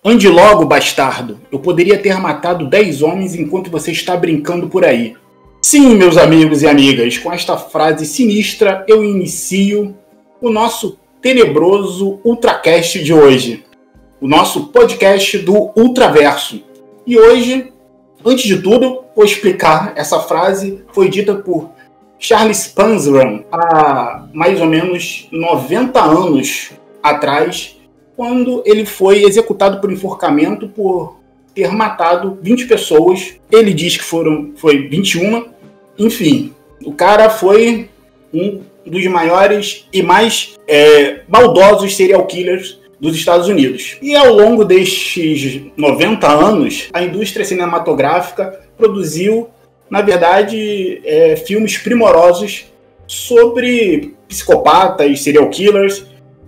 Ande logo, bastardo. Eu poderia ter matado 10 homens enquanto você está brincando por aí. Sim, meus amigos e amigas, com esta frase sinistra eu inicio o nosso tenebroso Ultracast de hoje. O nosso podcast do Ultraverso. E hoje, antes de tudo, vou explicar. Essa frase foi dita por Charles Panzram há mais ou menos 90 anos atrás, quando ele foi executado por enforcamento por ter matado 20 pessoas. Ele diz que foi 21. Enfim, o cara foi um dos maiores e mais maldosos serial killers dos Estados Unidos. E ao longo destes 90 anos, a indústria cinematográfica produziu, na verdade, filmes primorosos sobre psicopatas, serial killers.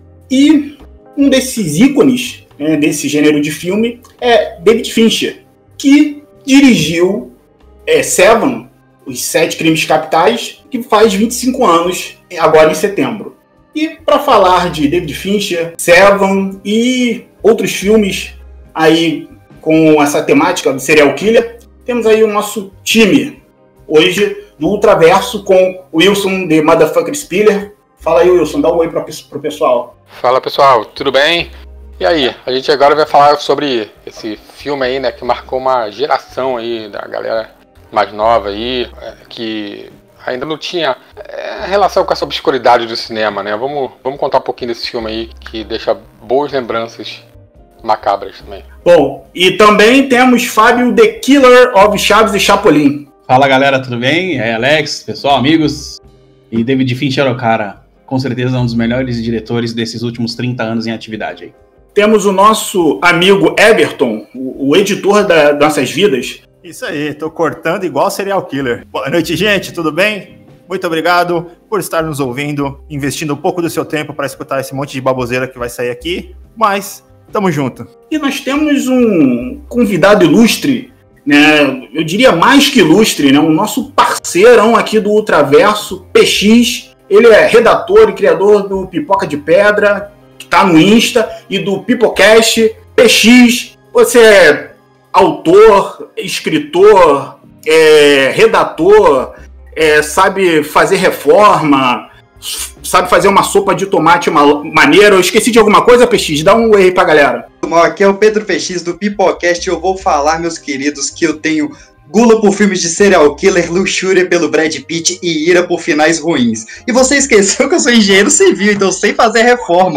E um desses ícones desse gênero de filme é David Fincher, que dirigiu Seven, Os 7 Crimes Capitais, que faz 25 anos agora em setembro. E para falar de David Fincher, Seven e outros filmes aí com essa temática do serial killer, temos aí o nosso time hoje do Ultraverso com Wilson de Motherfucker Spiller. Fala aí, Wilson, dá um oi pro pessoal. Fala, pessoal, tudo bem? E aí, a gente agora vai falar sobre esse filme aí, né, que marcou uma geração aí da galera mais nova aí, que ainda não tinha relação com essa obscuridade do cinema, né? Vamos contar um pouquinho desse filme aí, que deixa boas lembranças macabras também. Bom, e também temos Fábio, The Killer of Chaves e Chapolin. Fala, galera, tudo bem? É Alex, pessoal, amigos. E David Fincher é o cara, com certeza, um dos melhores diretores desses últimos 30 anos em atividade aí. Temos o nosso amigo Everton, o editor das nossas vidas. Isso aí, tô cortando igual serial killer. Boa noite, gente, tudo bem? Muito obrigado por estar nos ouvindo, investindo um pouco do seu tempo para escutar esse monte de baboseira que vai sair aqui, mas tamo junto. E nós temos um convidado ilustre, né? Eu diria mais que ilustre, né? O nosso parceirão aqui do Ultraverso, PX. Ele é redator e criador do Pipoca de Pedra, que tá no Insta, e do Pipocast. PX, você é autor, escritor, redator, sabe fazer reforma, sabe fazer uma sopa de tomate maneira. Eu esqueci de alguma coisa, PX? Dá um oi aí pra galera. Aqui é o Pedro PX do Pipocast e eu vou falar, meus queridos, que eu tenho gula por filmes de serial killer, luxúria pelo Brad Pitt e ira por finais ruins. E você esqueceu que eu sou engenheiro civil, então eu sei fazer reforma.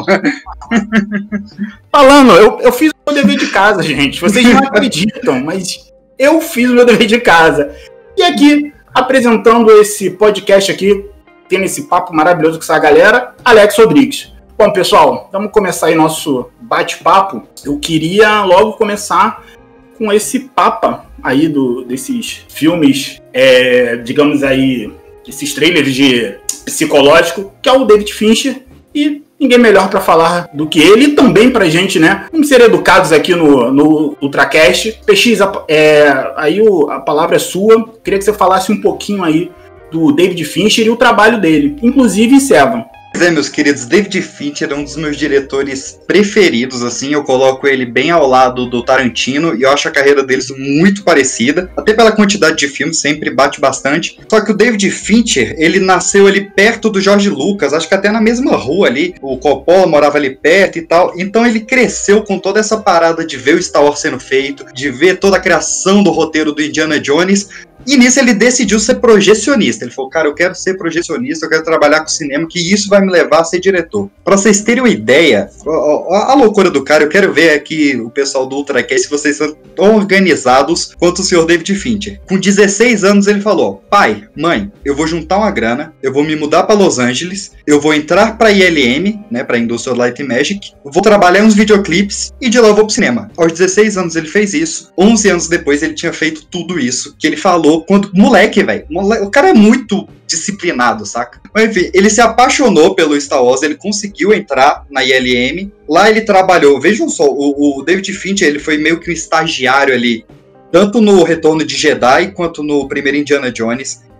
Falando, eu fiz o meu dever de casa, gente. Vocês não acreditam, mas eu fiz o meu dever de casa. E aqui, apresentando esse podcast aqui, tendo esse papo maravilhoso com essa galera, Alex Rodrigues. Bom, pessoal, vamos começar aí nosso bate-papo. Eu queria logo começar com esse papo aí desses filmes, digamos aí, esses trailers de psicológico, que é o David Fincher, e ninguém melhor para falar do que ele, e também pra gente, né? Vamos ser educados aqui no Ultracast. PX, aí a palavra é sua. Queria que você falasse um pouquinho aí do David Fincher e o trabalho dele, inclusive em Seven. Meus queridos, David Fincher é um dos meus diretores preferidos, assim, eu coloco ele bem ao lado do Tarantino e eu acho a carreira deles muito parecida, até pela quantidade de filmes, sempre bate bastante. Só que o David Fincher, ele nasceu ali perto do George Lucas, acho que até na mesma rua ali, o Coppola morava ali perto e tal, então ele cresceu com toda essa parada de ver o Star Wars sendo feito, de ver toda a criação do roteiro do Indiana Jones. E nisso ele decidiu ser projecionista. Ele falou, cara, eu quero ser projecionista, eu quero trabalhar com cinema, que isso vai me levar a ser diretor. Pra vocês terem uma ideia, a loucura do cara, eu quero ver aqui o pessoal do Ultracast, se vocês são tão organizados quanto o senhor David Fincher. Com 16 anos ele falou, pai, mãe, eu vou juntar uma grana, eu vou me mudar pra Los Angeles, eu vou entrar pra ILM, né, pra Industrial Light and Magic, vou trabalhar uns videoclipes e de lá eu vou pro cinema. Aos 16 anos ele fez isso, 11 anos depois ele tinha feito tudo isso que ele falou quando moleque, velho. O cara é muito disciplinado, saca? Mas enfim, ele se apaixonou pelo Star Wars, ele conseguiu entrar na ILM. Lá ele trabalhou, vejam só, o David Fincher, ele foi meio que um estagiário ali, tanto no Retorno de Jedi quanto no primeiro Indiana Jones.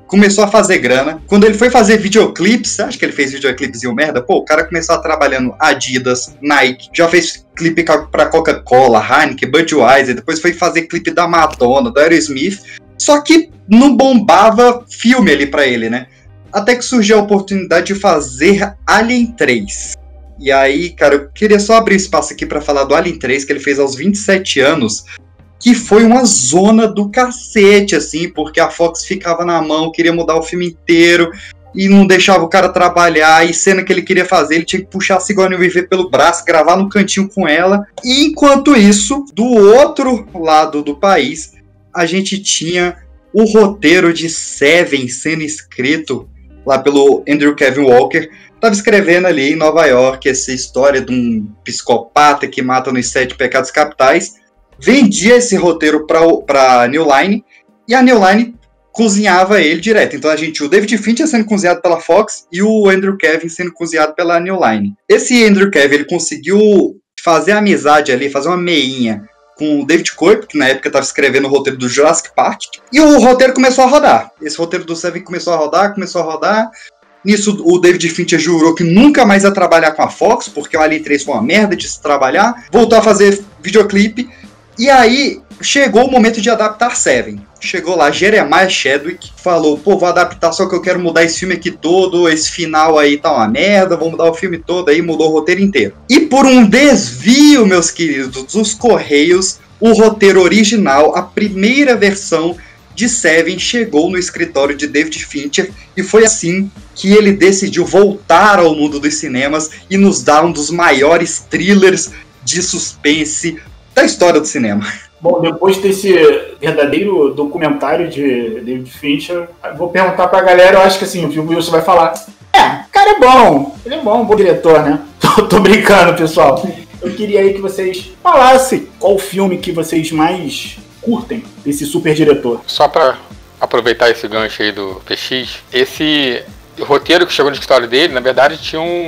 começou a fazer grana. Quando ele foi fazer videoclipes, você acha que ele fez videoclipes e o merda? Pô, o cara começou a trabalhando Adidas, Nike, já fez clipe pra Coca-Cola, Heineken, Budweiser, depois foi fazer clipe da Madonna, da Aerosmith, só que não bombava filme ali pra ele, né? Até que surgiu a oportunidade de fazer Alien 3. E aí, cara, eu queria só abrir espaço aqui pra falar do Alien 3, que ele fez aos 27 anos, que foi uma zona do cacete, assim, porque a Fox ficava na mão, queria mudar o filme inteiro, e não deixava o cara trabalhar, e cena que ele queria fazer, ele tinha que puxar a Sigourney Weaver pelo braço, gravar no cantinho com ela. E enquanto isso, do outro lado do país, a gente tinha o roteiro de Seven sendo escrito lá pelo Andrew Kevin Walker. Tava escrevendo ali em Nova York essa história de um psicopata que mata nos 7 pecados capitais. Vendia esse roteiro pra New Line, e a New Line cozinhava ele direto. Então a gente tinha o David Fincher sendo cozinhado pela Fox e o Andrew Kevin sendo cozinhado pela New Line. Esse Andrew Kevin, ele conseguiu fazer amizade ali, fazer uma meinha com o David Koepp, que na época estava escrevendo o roteiro do Jurassic Park, e o roteiro começou a rodar. Esse roteiro do Seven começou a rodar. Nisso, o David Fincher jurou que nunca mais ia trabalhar com a Fox, porque o Alien 3 foi uma merda de se trabalhar. Voltou a fazer videoclipe. E aí, chegou o momento de adaptar Seven. Chegou lá Jeremiah Chadwick, falou, pô, vou adaptar, só que eu quero mudar esse filme aqui todo, esse final aí tá uma merda, vou mudar o filme todo, aí mudou o roteiro inteiro. E por um desvio, meus queridos, dos Correios, o roteiro original, a primeira versão de Seven, chegou no escritório de David Fincher, e foi assim que ele decidiu voltar ao mundo dos cinemas e nos dar um dos maiores thrillers de suspense da história do cinema. Bom, depois desse verdadeiro documentário de David Fincher, vou perguntar pra galera, eu acho que assim, o Wilson vai falar, o cara é bom, ele é bom diretor, né? Tô brincando, pessoal. Eu queria aí que vocês falassem qual filme que vocês mais curtem desse super diretor. Só pra aproveitar esse gancho aí do PX, esse roteiro que chegou no escritório dele, na verdade,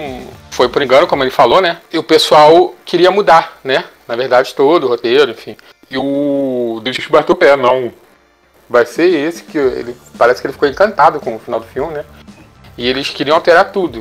foi por engano, como ele falou, né? E o pessoal queria mudar, né? Na verdade, todo o roteiro, enfim. E o David bateu o pé, não. Vai ser esse que ele parece que ele ficou encantado com o final do filme, né? E eles queriam alterar tudo.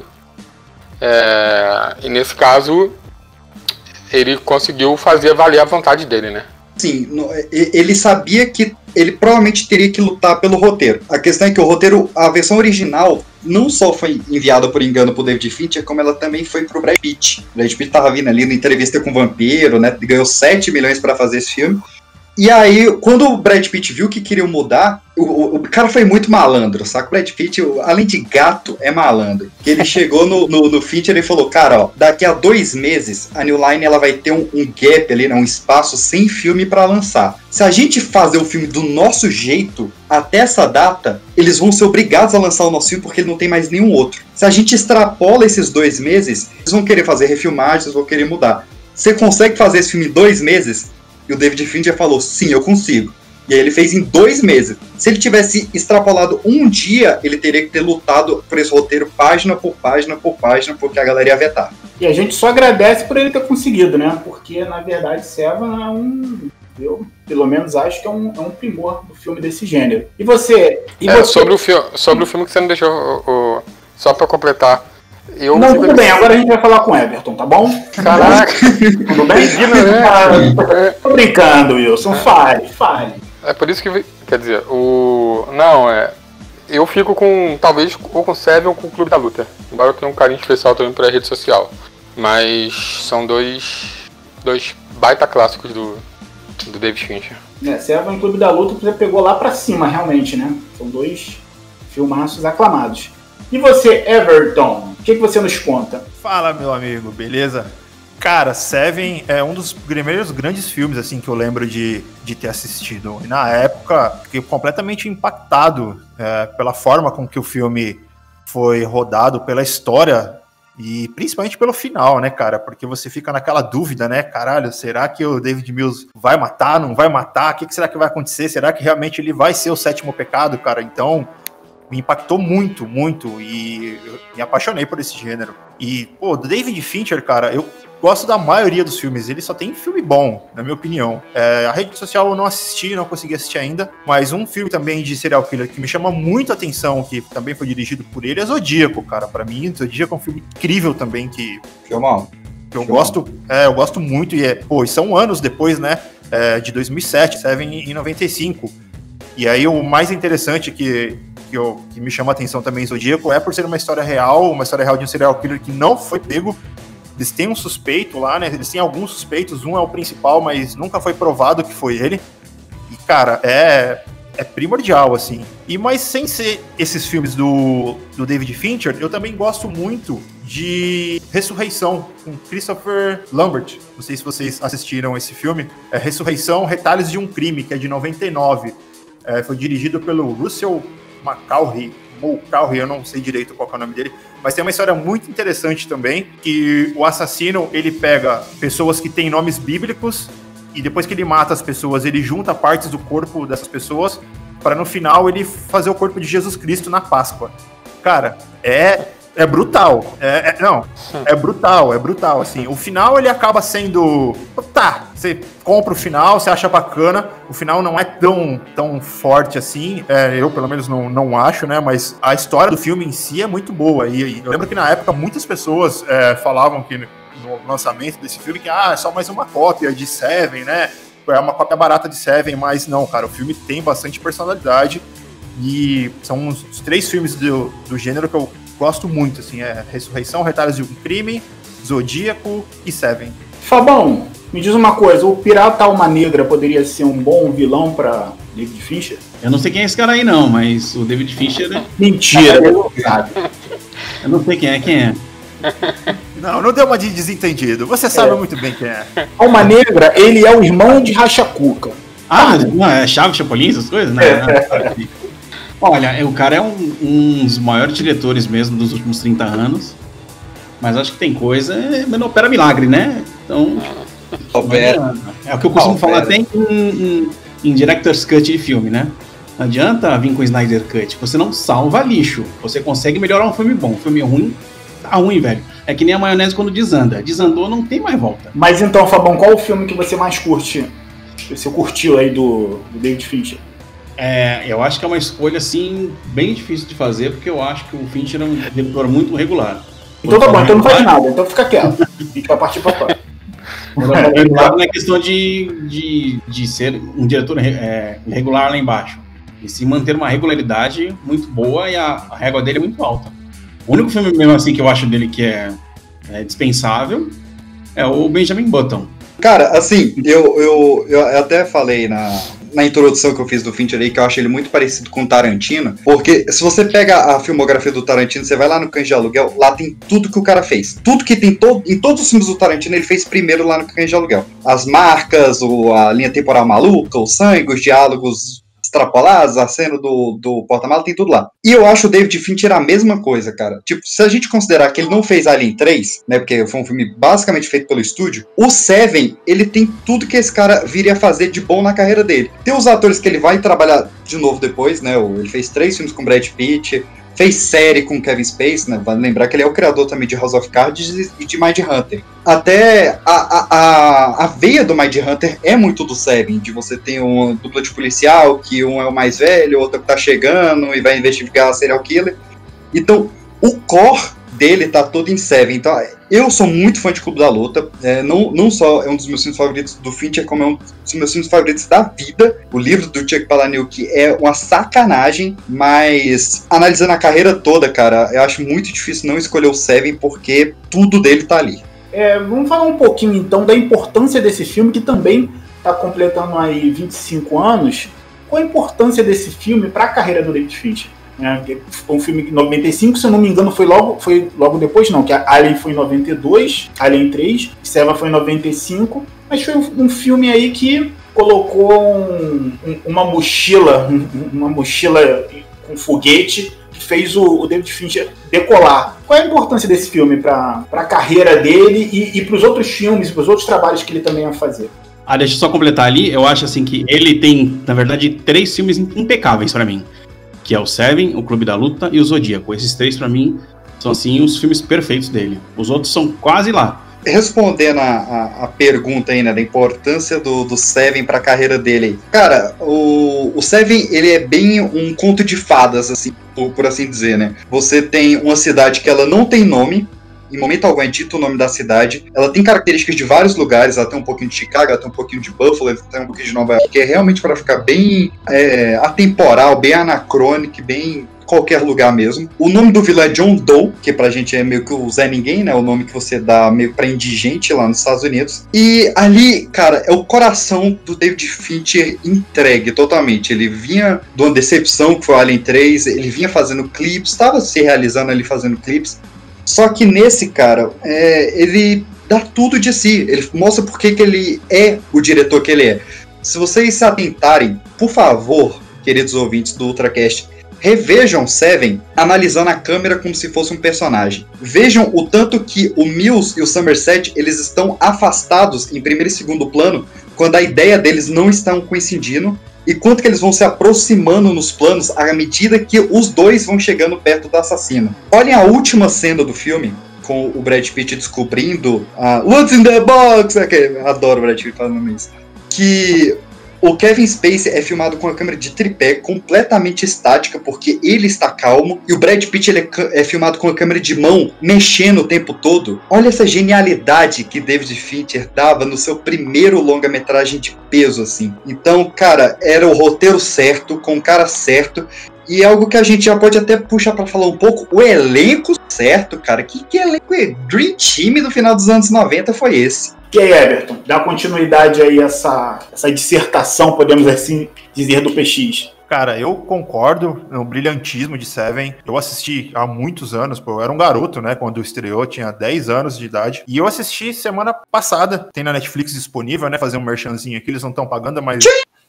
E nesse caso, ele conseguiu fazer valer a vontade dele, né? Sim, ele sabia que ele provavelmente teria que lutar pelo roteiro. A questão é que o roteiro, a versão original, não só foi enviada por engano pro David Fincher, como ela também foi pro Brad Pitt. O Brad Pitt tava vindo ali na entrevista com o Vampiro, né? Ganhou 7 milhões pra fazer esse filme. E aí, quando o Brad Pitt viu que queriam mudar, o cara foi muito malandro, saca? O Brad Pitt, além de gato, é malandro. Ele chegou no Fincher e falou, cara, ó, daqui a 2 meses, a New Line ela vai ter um gap ali, né, um espaço sem filme pra lançar. Se a gente fazer o filme do nosso jeito, até essa data, eles vão ser obrigados a lançar o nosso filme porque ele não tem mais nenhum outro. Se a gente extrapola esses 2 meses, eles vão querer fazer refilmagens, eles vão querer mudar. Você consegue fazer esse filme em 2 meses? E o David Fincher falou, sim, eu consigo. E aí ele fez em 2 meses. Se ele tivesse extrapolado um dia, ele teria que ter lutado por esse roteiro página por página por página, porque a galera ia vetar. E a gente só agradece por ele ter conseguido, né? Porque, na verdade, Seven eu, pelo menos, acho que é um primor do filme desse gênero. E você? Sobre o filme que você não deixou, só pra completar. Não, tudo bem, agora a gente vai falar com o Everton, tá bom? Caraca! Tudo bem? Tô brincando, Wilson, fale. É por isso que, quer dizer, eu fico com, talvez, ou com o Seven ou com o Clube da Luta. Embora eu tenha um carinho especial também pra rede social. Mas são dois baita clássicos do David Fincher. Seven e Clube da Luta você pegou lá pra cima, realmente, né? São 2 filmaços aclamados. E você, Everton, o que você nos conta? Fala, meu amigo, beleza? Cara, Seven é um dos primeiros grandes filmes assim que eu lembro de ter assistido. E na época, fiquei completamente impactado pela forma com que o filme foi rodado, pela história e principalmente pelo final, né, cara? Porque você fica naquela dúvida, né? Caralho, será que o David Mills vai matar, não vai matar? O que será que vai acontecer? Será que realmente ele vai ser o 7º pecado, cara? Então, me impactou muito, muito, e eu me apaixonei por esse gênero. E, pô, do David Fincher, cara, gosto da maioria dos filmes. Ele só tem filme bom, na minha opinião. A Rede Social eu não assisti, não consegui assistir ainda. Mas um filme também de serial killer que me chama muito a atenção, que também foi dirigido por ele, é Zodíaco, cara. Pra mim, Zodíaco é um filme incrível também, que eu gosto muito. E são anos depois, né? De 2007, Seven em 95. E aí o mais interessante que me chama a atenção também em Zodíaco é por ser uma história real de um serial killer que não foi pego. Eles têm um suspeito lá, né? Eles têm alguns suspeitos, um é o principal, mas nunca foi provado que foi ele. E, cara, é primordial, assim. Mas sem ser esses filmes do David Fincher, eu também gosto muito de Ressurreição, com Christopher Lambert. Não sei se vocês assistiram esse filme. Ressurreição, Retalhos de um Crime, que é de 99. Foi dirigido pelo Russell Mulcahy, eu não sei direito qual é o nome dele, mas tem uma história muito interessante também, que o assassino, ele pega pessoas que têm nomes bíblicos e depois que ele mata as pessoas, ele junta partes do corpo dessas pessoas para no final ele fazer o corpo de Jesus Cristo na Páscoa. Cara, é brutal. É brutal, assim. O final, ele acaba sendo... Tá, você compra o final, você acha bacana. O final não é tão forte assim. Eu, pelo menos, não acho, né? Mas a história do filme em si é muito boa. E eu lembro que, na época, muitas pessoas falavam que no lançamento desse filme que é só mais uma cópia de Seven, né? É uma cópia barata de Seven, mas não, cara. O filme tem bastante personalidade. E são os 3 filmes do gênero que eu gosto muito, assim, Ressurreição, Retalhos de um Crime, Zodíaco e Seven. Fabão, me diz uma coisa, o Pirata Alma Negra poderia ser um bom vilão pra David Fincher? Eu não sei quem é esse cara aí não, mas o David Fincher... Mentira, eu não sei quem é. Não deu uma de desentendido, você sabe muito bem quem é. Alma Negra, ele é o irmão de Racha Cuca. Não, é Chave Chapolin, essas coisas? Não. Olha, o cara é um dos maiores diretores mesmo dos últimos 30 anos. Mas acho que tem coisa, mas não opera milagre, né? Então. É o que eu costumo falar até em Director's Cut de filme, né? Não adianta vir com Snyder Cut. Você não salva lixo. Você consegue melhorar um filme bom. Um filme ruim, tá ruim, velho. É que nem a maionese quando desanda. Desandou, não tem mais volta. Mas então, Fabão, qual o filme que você mais curte? Você curtiu aí do David Fincher? Eu acho que é uma escolha, assim, bem difícil de fazer, porque eu acho que o Fincher é um diretor muito regular. Então tá bom, então não faz nada, então fica quieto. A gente vai partir pra fora. Regular não é questão de ser um diretor regular lá embaixo, e sim manter uma regularidade muito boa, e a régua dele é muito alta. O único filme mesmo assim que eu acho dele que é dispensável é o Benjamin Button. Cara, assim, eu até falei na introdução que eu fiz do Fincher aí, que eu acho ele muito parecido com o Tarantino, porque se você pega a filmografia do Tarantino, você vai lá no Cães de Aluguel, lá tem tudo que o cara fez. Tudo que tem em todos os filmes do Tarantino, ele fez primeiro lá no Cães de Aluguel. As marcas, a linha temporal maluca, o sangue, os diálogos extrapolados, a cena do porta-mala, tem tudo lá. E eu acho o David Fincher a mesma coisa, cara. Tipo, se a gente considerar que ele não fez Alien 3, né, porque foi um filme basicamente feito pelo estúdio, o Seven, ele tem tudo que esse cara viria fazer de bom na carreira dele. Tem os atores que ele vai trabalhar de novo depois, né, ele fez 3 filmes com Brad Pitt, fez série com Kevin Spacey, né? Vale lembrar que ele é o criador também de House of Cards e de Mindhunter. Até a veia do Mindhunter é muito do Seven, de você ter uma dupla de policial, que um é o mais velho, o outro que tá chegando e vai investigar a serial killer. Então, o core dele tá todo em Seven. Então, eu sou muito fã de Clube da Luta. Não só é um dos meus filmes favoritos do Fincher, como é um dos meus filmes favoritos da vida. O livro do Chuck Palahniuk é uma sacanagem, mas analisando a carreira toda, cara, eu acho muito difícil não escolher o Seven, porque tudo dele tá ali. Vamos falar um pouquinho, então, da importância desse filme, que também tá completando aí 25 anos. Qual a importância desse filme para a carreira do David Fincher? Foi um filme de 95, se eu não me engano, foi logo depois, não, que a Alien foi em 92, Alien 3, Seven foi em 95, mas foi um filme aí que colocou uma mochila com foguete, que fez o David Fincher decolar. Qual é a importância desse filme para a carreira dele e para os outros filmes, para os outros trabalhos que ele também ia fazer? Deixa eu só completar ali, eu acho assim que ele tem, na verdade, 3 filmes impecáveis para mim, que é o Seven, o Clube da Luta e o Zodíaco. Esses 3, pra mim, são, assim, os filmes perfeitos dele. Os outros são quase lá. respondendo a pergunta aí, né, da importância do Seven pra carreira dele. Cara, o Seven, ele é bem um conto de fadas, assim, por assim dizer, né? Você tem uma cidade que ela não tem nome, em momento algum é dito o nome da cidade. Ela tem características de vários lugares, ela tem um pouquinho de Chicago, ela tem um pouquinho de Buffalo, ela tem um pouquinho de Nova York, que é realmente para ficar bem atemporal, bem anacrônico, bem qualquer lugar mesmo. O nome do vilão é John Doe, que pra gente é meio que o Zé Ninguém, né? O nome que você dá meio pra indigente lá nos Estados Unidos. E ali, cara, é o coração do David Fincher entregue totalmente. Ele vinha de uma decepção que foi o Alien 3, ele vinha fazendo clipes, estava se realizando ali fazendo clipes. Só que nesse, cara, ele dá tudo de si. Ele mostra por que ele é o diretor que ele é. Se vocês se atentarem, por favor, queridos ouvintes do Ultracast, revejam Seven analisando a câmera como se fosse um personagem. Vejam o tanto que o Mills e o Somerset, eles estão afastados em primeiro e segundo plano, quando a ideia deles não estão coincidindo, e quanto que eles vão se aproximando nos planos à medida que os dois vão chegando perto do assassino. Olhem a última cena do filme, com o Brad Pitt descobrindo What's in the box? Adoro o Brad Pitt falando isso. Que o Kevin Spacey é filmado com a câmera de tripé completamente estática, porque ele está calmo, e o Brad Pitt ele é filmado com a câmera de mão, mexendo o tempo todo. Olha essa genialidade que David Fincher dava no seu primeiro longa-metragem de peso, assim. Então, cara, era o roteiro certo, com o cara certo, e é algo que a gente já pode até puxar pra falar um pouco, o elenco certo, cara. Que elenco Dream Team do final dos anos 90 foi esse? E aí, Everton, dá continuidade aí a essa dissertação, podemos assim dizer, do PX. Cara, eu concordo no brilhantismo de Seven. Eu assisti há muitos anos, eu era um garoto, né, quando estreou, tinha 10 anos de idade. E eu assisti semana passada, tem na Netflix disponível, né, fazer um merchanzinho aqui, eles não estão pagando, mas...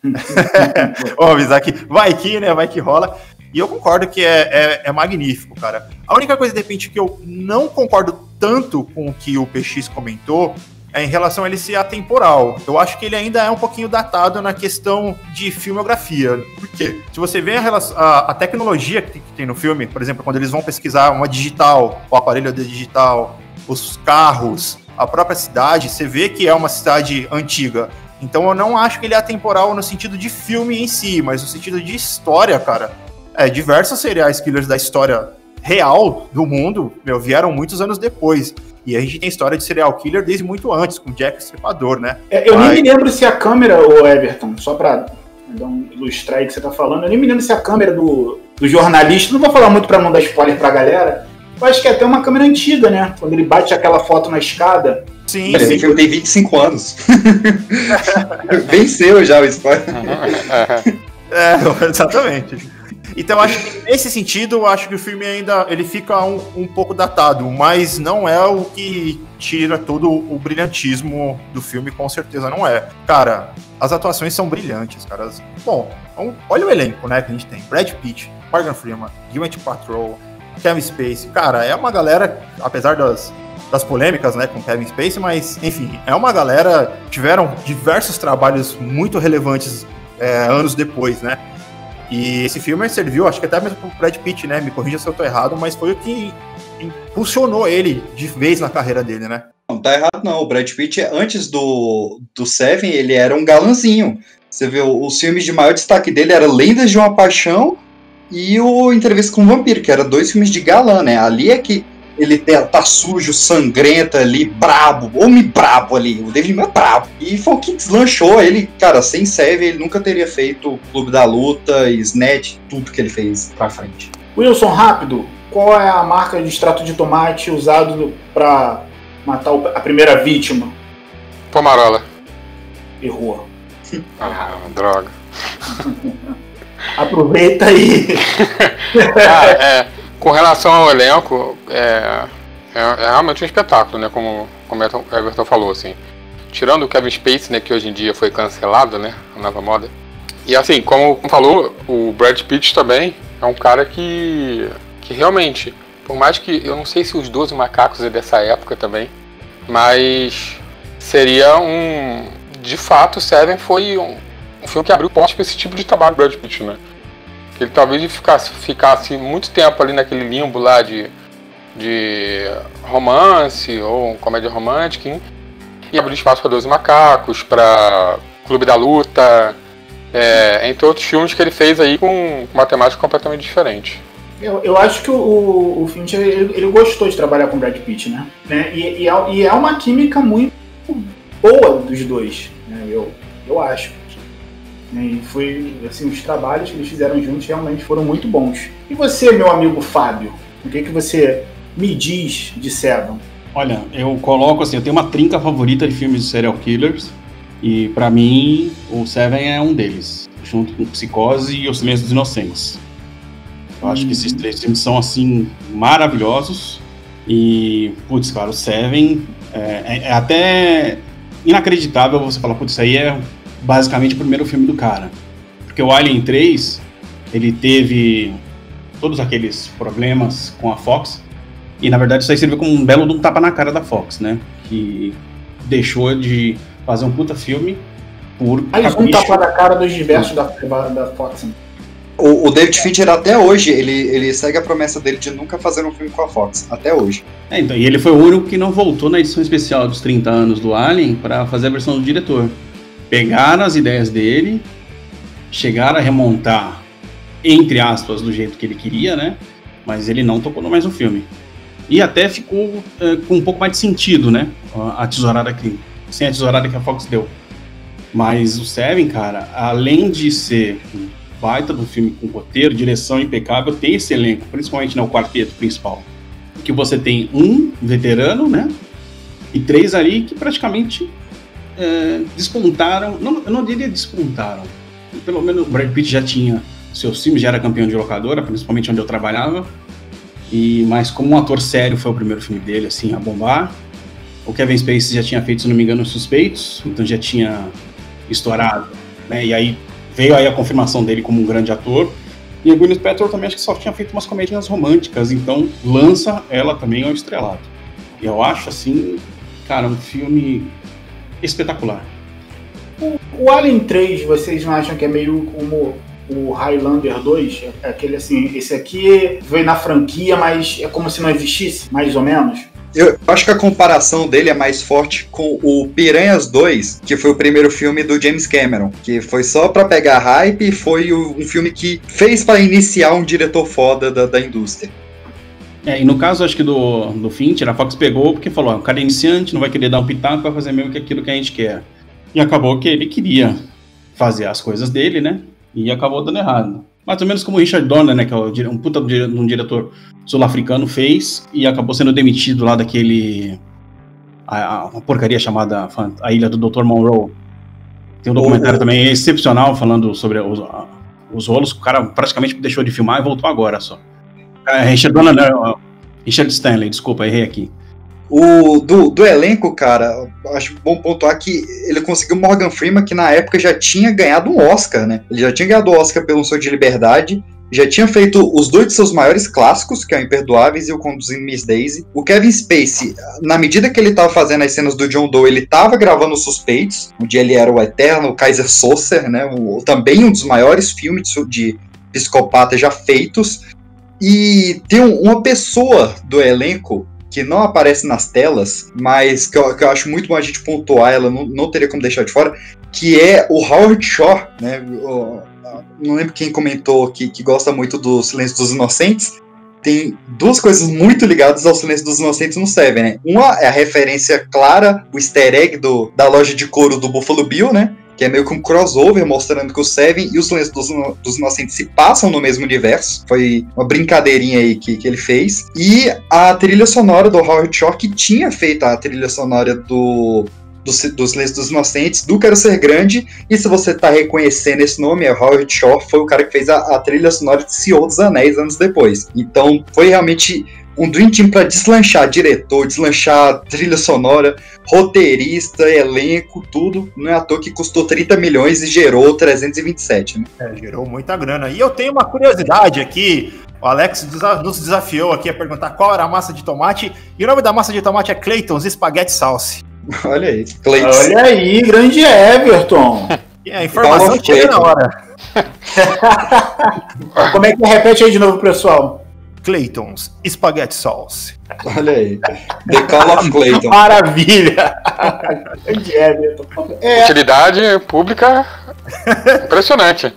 Vamos avisar aqui, vai que, né, vai que rola. E eu concordo que é magnífico, cara. A única coisa, de repente, que eu não concordo tanto com o que o PX comentou é em relação a ele ser atemporal. Eu acho que ele ainda é um pouquinho datado na questão de filmografia. Por quê? Se você vê a tecnologia que tem no filme, por exemplo, quando eles vão pesquisar uma digital, o aparelho digital, os carros, a própria cidade, você vê que é uma cidade antiga. Então eu não acho que ele é atemporal no sentido de filme em si, mas no sentido de história, cara. Diversos serial killers da história real do mundo, vieram muitos anos depois. E a gente tem história de serial killer desde muito antes, com Jack o Estripador, né? Eu nem me lembro se a câmera, ô Everton, só pra ilustrar aí que você tá falando, eu nem me lembro se a câmera do jornalista, não vou falar muito pra não dar spoiler pra galera, eu acho que é até uma câmera antiga, né? Quando ele bate aquela foto na escada. Sim, esse filme tem 25 anos. Venceu já o spoiler. Exatamente. Então, acho que nesse sentido, acho que o filme ainda ele fica um pouco datado, mas não é o que tira todo o brilhantismo do filme, com certeza não é. Cara, as atuações são brilhantes, cara. Bom, olha o elenco, né, que a gente tem. Brad Pitt, Morgan Freeman, Gwyneth Paltrow, Kevin Spacey. Cara, é uma galera, apesar das polêmicas, né, com Kevin Spacey, mas, enfim, é uma galera que tiveram diversos trabalhos muito relevantes anos depois, né. E esse filme serviu, acho que até mesmo pro Brad Pitt, né? Me corrija se eu tô errado, mas foi o que impulsionou ele de vez na carreira dele, né? Não, tá errado não. O Brad Pitt, antes do Seven, ele era um galanzinho. Você vê, os filmes de maior destaque dele eram Lendas de uma Paixão e o Entrevista com o Vampiro, que eram 2 filmes de galã, né? Ali é que ele tá sujo, sangrento ali, brabo, homem brabo ali, o David Mann é brabo. E foi o que deslanchou ele, cara, sem Seven ele nunca teria feito o Clube da Luta, Snatch, tudo que ele fez pra frente. Wilson, rápido, qual é a marca de extrato de tomate usado pra matar a primeira vítima? Pomarola. Errou. Droga. Aproveita aí. Com relação ao elenco, é realmente um espetáculo, né? Como o Everton falou, assim. Tirando o Kevin Spacey, né? Que hoje em dia foi cancelado, né? A nova moda. E assim, como falou, o Brad Pitt também é um cara que realmente, por mais que, eu não sei se os 12 Macacos é dessa época também, mas seria de fato, Seven foi um filme que abriu portas para esse tipo de trabalho do Brad Pitt, né? Que ele talvez ficasse muito tempo ali naquele limbo lá de de romance ou comédia romântica, e abriu espaço para 12 Macacos, para Clube da Luta, entre outros filmes que ele fez aí com uma temática completamente diferente. Eu acho que o Fincher ele gostou de trabalhar com o Brad Pitt, né? E é uma química muito boa dos dois, né? Eu acho. E foi, assim, os trabalhos que eles fizeram juntos realmente foram muito bons. E você, meu amigo Fábio, o que você me diz de Seven? Olha, eu coloco assim, eu tenho uma trinca favorita de filmes de serial killers, e pra mim o Seven é um deles, junto com Psicose e O Silêncio dos Inocentes. Eu acho que esses 3 filmes são, assim, maravilhosos. E, putz, cara, o Seven é até inacreditável você falar, putz, isso aí é basicamente o primeiro filme do cara. Porque o Alien 3, ele teve todos aqueles problemas com a Fox, e na verdade isso aí serviu como um belo de um tapa na cara da Fox, né? Que deixou de fazer um puta filme por mais um tapa na cara dos diversos da Fox. O David Fincher até hoje, ele segue a promessa dele de nunca fazer um filme com a Fox, até hoje. Então, e ele foi o único que não voltou na edição especial dos 30 anos do Alien para fazer a versão do diretor. Pegaram as ideias dele, chegaram a remontar, entre aspas, do jeito que ele queria, né? Mas ele não tocou no mais um filme. E até ficou com um pouco mais de sentido, né? A tesourada aqui, sem a tesourada que a Fox deu. Mas o Seven, cara, além de ser um baita do filme com roteiro, direção impecável, tem esse elenco, principalmente no quarteto principal. Que você tem um veterano, né? E 3 ali que praticamente despontaram. Não, eu não diria despontaram. Pelo menos o Brad Pitt já tinha seus filmes, já era campeão de locadora, principalmente onde eu trabalhava. Mas como um ator sério foi o primeiro filme dele, assim, a bombar. O Kevin Spacey já tinha feito, se não me engano, Suspeitos, então já tinha estourado, né? E aí veio aí a confirmação dele como um grande ator. E a Gwyneth Paltrow também acho que só tinha feito umas comédias românticas, então lança ela também ao estrelado. E eu acho, assim, cara, um filme espetacular. O Alien 3, vocês não acham que é meio como o Highlander 2? É aquele assim, esse aqui veio na franquia, mas é como se não existisse, mais ou menos? Eu acho que a comparação dele é mais forte com o Piranhas 2, que foi o primeiro filme do James Cameron, que foi só pra pegar hype e foi um filme que fez pra iniciar um diretor foda da indústria. E no caso, acho que do Fincher, a Fox pegou porque falou, o cara é iniciante, não vai querer dar um pitaco, vai fazer meio que aquilo que a gente quer. E acabou que ele queria fazer as coisas dele, né? E acabou dando errado. Mais ou menos como o Richard Donner, né? Que é um puta de um diretor sul-africano fez e acabou sendo demitido lá daquele... uma porcaria chamada A Ilha do Dr. Monroe. Tem um documentário também excepcional falando sobre os rolos. O cara praticamente deixou de filmar e voltou agora só. Richard Donner, não, Richard Stanley, desculpa, errei aqui. Do elenco, cara, acho bom pontuar que ele conseguiu Morgan Freeman, que na época já tinha ganhado um Oscar, né? Ele já tinha ganhado o Oscar pelo Sonho de Liberdade, já tinha feito os 2 de seus maiores clássicos, que é o Imperdoáveis e o Conduzindo Miss Daisy. O Kevin Spacey, na medida que ele tava fazendo as cenas do John Doe, ele tava gravando Os Suspeitos, onde ele era o eterno Kaiser Söze, né? Também um dos maiores filmes de psicopata já feitos. E tem uma pessoa do elenco que não aparece nas telas, mas que eu acho muito bom a gente pontuar, ela não teria como deixar de fora, que é o Howard Shore, né? Não lembro quem comentou que gosta muito do Silêncio dos Inocentes. Tem 2 coisas muito ligadas ao Silêncio dos Inocentes no Seven, né? Uma é a referência clara, o easter egg da loja de couro do Buffalo Bill, né? Que é meio que um crossover, mostrando que o Seven e o Silêncio dos Inocentes se passam no mesmo universo. Foi uma brincadeirinha aí que ele fez. E a trilha sonora do Howard Shore, que tinha feito a trilha sonora do Silêncio dos Inocentes, do Quero Ser Grande. E se você tá reconhecendo esse nome, é o Howard Shore, foi o cara que fez a trilha sonora de Senhor dos Anéis anos depois. Então, foi realmente um Dream Team pra deslanchar diretor, deslanchar trilha sonora, roteirista, elenco, tudo. Não é à toa que custou 30 milhões e gerou 327, né? Gerou muita grana. E eu tenho uma curiosidade aqui. O Alex nos desafiou aqui a perguntar qual era a massa de tomate. E o nome da massa de tomate é Clayton's Spaghetti Sauce. Olha aí, Clayton. Olha aí, grande Everton. E a informação chega na hora. Como é que repete aí de novo, pessoal? Clayton's Spaghetti Sauce. Olha aí. The Call of Clayton. Maravilha! Utilidade pública impressionante.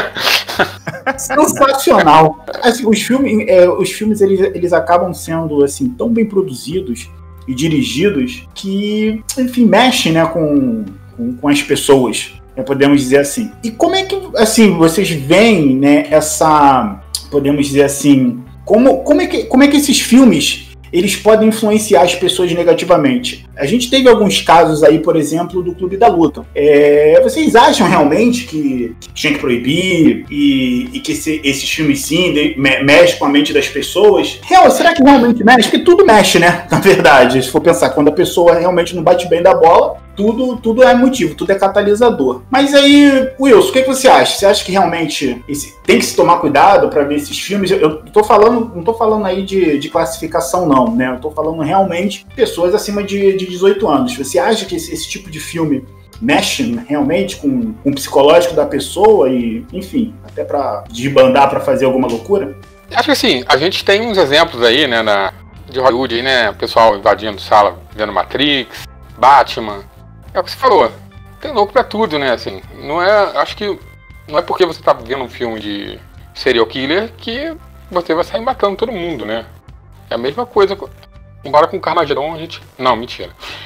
Sensacional. Assim, os filmes eles acabam sendo assim tão bem produzidos e dirigidos que, enfim, mexem, né, com as pessoas, podemos dizer assim. E como é que, assim, vocês veem, né, essa, podemos dizer assim, como é que esses filmes eles podem influenciar as pessoas negativamente? A gente teve alguns casos aí, por exemplo, do Clube da Luta. Vocês acham realmente que tinha que proibir e que esses filmes, sim, mexem com a mente das pessoas? Será que realmente mexe? Porque tudo mexe, né? Na verdade, se for pensar, quando a pessoa realmente não bate bem da bola, tudo é motivo, tudo é catalisador. Mas aí, Wilson, o que você acha? Você acha que realmente tem que se tomar cuidado para ver esses filmes? Eu não tô falando aí de classificação, não, né? Eu tô falando realmente de pessoas acima de 18 anos. Você acha que esse tipo de filme mexe realmente com o psicológico da pessoa e, enfim, até para desbandar para fazer alguma loucura? Acho que assim, a gente tem uns exemplos aí, né, de Hollywood, aí, né? O pessoal invadindo sala, vendo Matrix, Batman. É o que você falou, tem louco pra tudo, né, assim, acho que não é porque você tá vendo um filme de serial killer que você vai sair matando todo mundo, né, é a mesma coisa, embora com o Carmageddon a gente, não, mentira,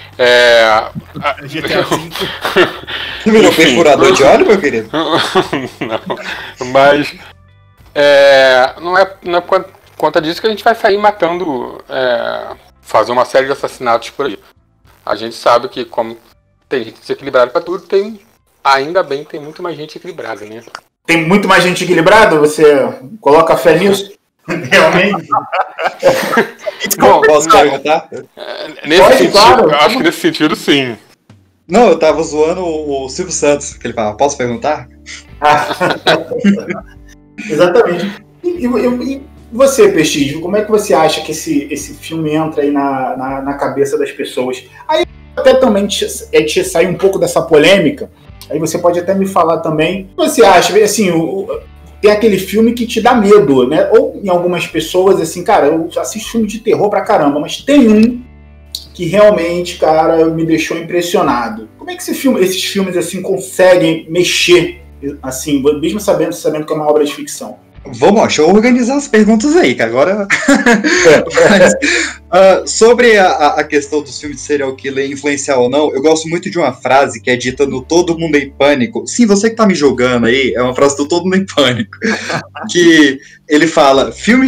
GTA V. Você virou perfurador de óleo, meu querido? Não, mas não é por conta disso que a gente vai sair matando, fazer uma série de assassinatos por aí. A gente sabe que como tem gente desequilibrada pra tudo, ainda bem tem muito mais gente equilibrada, né? Tem muito mais gente equilibrada? Você coloca fé nisso? Realmente? Bom, posso perguntar? Nesse sentido, claro. Eu acho que nesse sentido, sim. Não, eu tava zoando o Silvio Santos, que ele fala, posso perguntar? Exatamente. E você, Prestígio, como é que você acha que esse filme entra aí na cabeça das pessoas? Aí até também te sair um pouco dessa polêmica, aí você pode até me falar também, o que você acha, assim, tem aquele filme que te dá medo, né? Ou em algumas pessoas, assim, cara, eu assisto filme de terror pra caramba, mas tem um que realmente, cara, me deixou impressionado. Como é que esses filmes, assim, conseguem mexer, assim, mesmo sabendo que é uma obra de ficção? Vamos, deixa eu organizar as perguntas aí, que agora... sobre a questão dos filmes de serial killer influenciar ou não, eu gosto muito de uma frase que é dita no Todo Mundo em Pânico. Sim, você que tá me julgando aí, é uma frase do Todo Mundo em Pânico. Que ele fala, filmes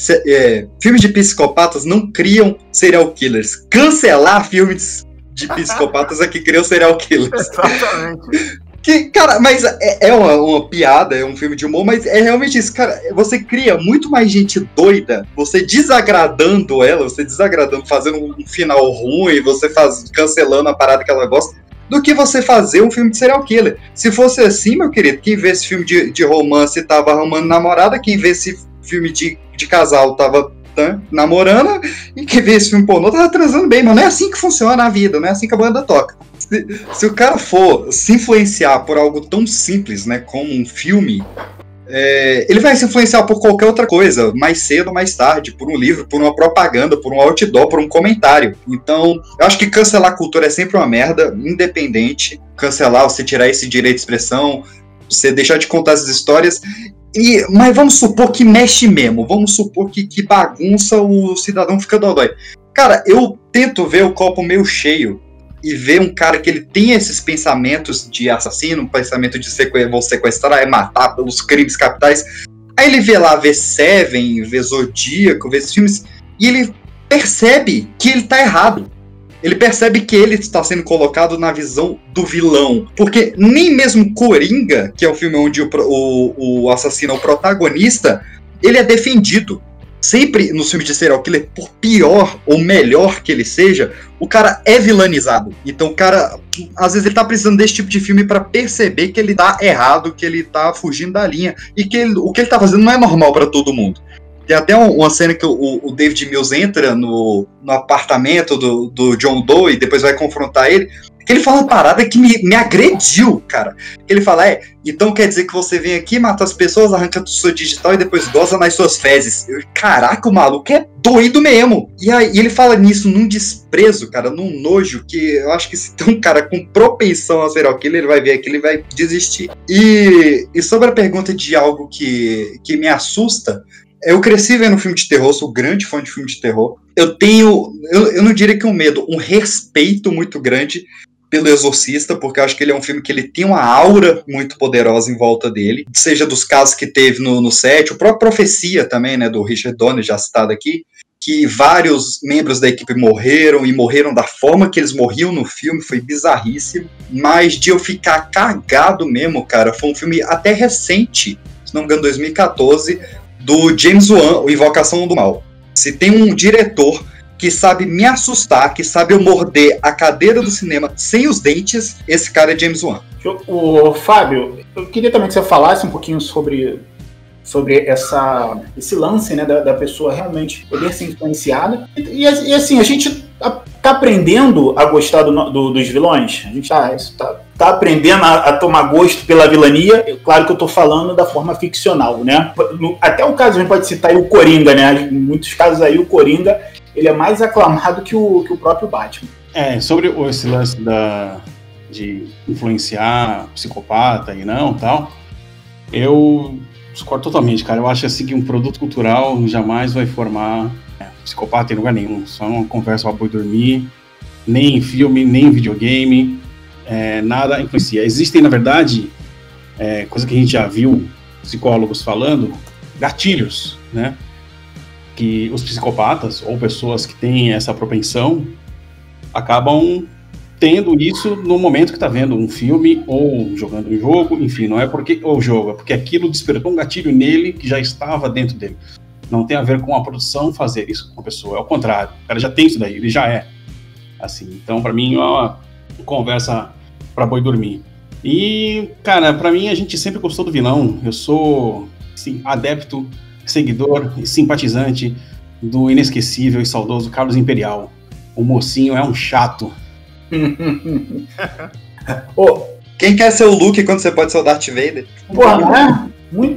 de psicopatas não criam serial killers. Cancelar filmes de psicopatas é que criam serial killers. Exatamente. Que, cara, mas é uma piada, é um filme de humor, mas é realmente isso, cara, você cria muito mais gente doida, você desagradando, fazendo um final ruim, você cancelando a parada que ela gosta, do que você fazer um filme de serial killer. Se fosse assim, meu querido, quem vê esse filme de romance tava arrumando namorada, quem vê esse filme de casal tava namorando, e quem vê esse filme pornô tava transando bem, mas não é assim que funciona a vida, não é assim que a banda toca. Se o cara for se influenciar por algo tão simples, né, como um filme, ele vai se influenciar por qualquer outra coisa, mais cedo ou mais tarde, por um livro, por uma propaganda, por um outdoor, por um comentário. Então, eu acho que cancelar a cultura é sempre uma merda, independente. Cancelar, você tirar esse direito de expressão, você deixar de contar essas histórias. Mas vamos supor que mexe mesmo, vamos supor que bagunça, o cidadão fica dodói. Cara, eu tento ver o copo meio cheio e ver um cara que ele tem esses pensamentos de assassino, um pensamento de vou sequestrar, matar pelos crimes capitais. Aí ele vê Seven, vê Zodíaco, vê esses filmes, e ele percebe que ele tá errado. Ele percebe que ele está sendo colocado na visão do vilão. Porque nem mesmo Coringa, que é o filme onde o assassino é o protagonista, ele é defendido. Sempre no filme de serial killer, por pior ou melhor que ele seja, o cara é vilanizado. Então o cara, às vezes ele tá precisando desse tipo de filme pra perceber que ele tá errado, que ele tá fugindo da linha, e que o que ele tá fazendo não é normal pra todo mundo. Tem até uma cena que o David Mills entra no apartamento do John Doe e depois vai confrontar ele. Que ele fala uma parada que me agrediu, cara. Ele fala, então quer dizer que você vem aqui, mata as pessoas, arranca sua digital e depois goza nas suas fezes. Caraca, o maluco é doido mesmo. E aí ele fala nisso num desprezo, cara, num nojo, que eu acho que se tem um cara com propensão a serial killer, ele vai ver aquilo e vai desistir. E sobre a pergunta de algo que me assusta, eu cresci vendo filme de terror, sou grande fã de filme de terror. Eu não diria que um medo, um respeito muito grande pelo Exorcista, porque eu acho que ele é um filme que ele tem uma aura muito poderosa em volta dele, seja dos casos que teve no set, o próprio Profecia também, né, do Richard Donner, já citado aqui, que vários membros da equipe morreram, e morreram da forma que eles morriam no filme, foi bizarríssimo, mas de eu ficar cagado mesmo, cara, foi um filme até recente, se não me engano, 2014, do James Wan, o Invocação do Mal. Se tem um diretor que sabe me assustar, que sabe eu morder a cadeira do cinema sem os dentes, esse cara é James Wan. O Fábio, eu queria também que você falasse um pouquinho sobre esse lance, né, da pessoa realmente poder ser influenciada. E assim, a gente tá aprendendo a gostar dos vilões, a gente tá aprendendo a tomar gosto pela vilania. Claro que eu tô falando da forma ficcional, né? Até o caso, a gente pode citar aí o Coringa, né? Em muitos casos aí o Coringa, ele é mais aclamado que o próprio Batman. Sobre esse lance de influenciar psicopata e não, tal, eu discordo totalmente, cara. Eu acho assim que um produto cultural jamais vai formar psicopata em lugar nenhum. Só uma conversa pra boi dormir, nem em filme, nem em videogame, nada influencia. Existem, na verdade, coisa que a gente já viu psicólogos falando, gatilhos, né? Que os psicopatas ou pessoas que têm essa propensão acabam tendo isso no momento que está vendo um filme ou jogando um jogo, enfim, não é porque o jogo, é porque aquilo despertou um gatilho nele que já estava dentro dele. Não tem a ver com a produção fazer isso com a pessoa, é o contrário. O cara já tem isso daí, ele já é assim. Então, para mim, é uma conversa para boi dormir. E, cara, para mim, a gente sempre gostou do vilão. Eu sou, assim, adepto, seguidor e simpatizante do inesquecível e saudoso Carlos Imperial. O mocinho é um chato. Quem quer ser o Luke quando você pode ser o Darth Vader? Porra, não é?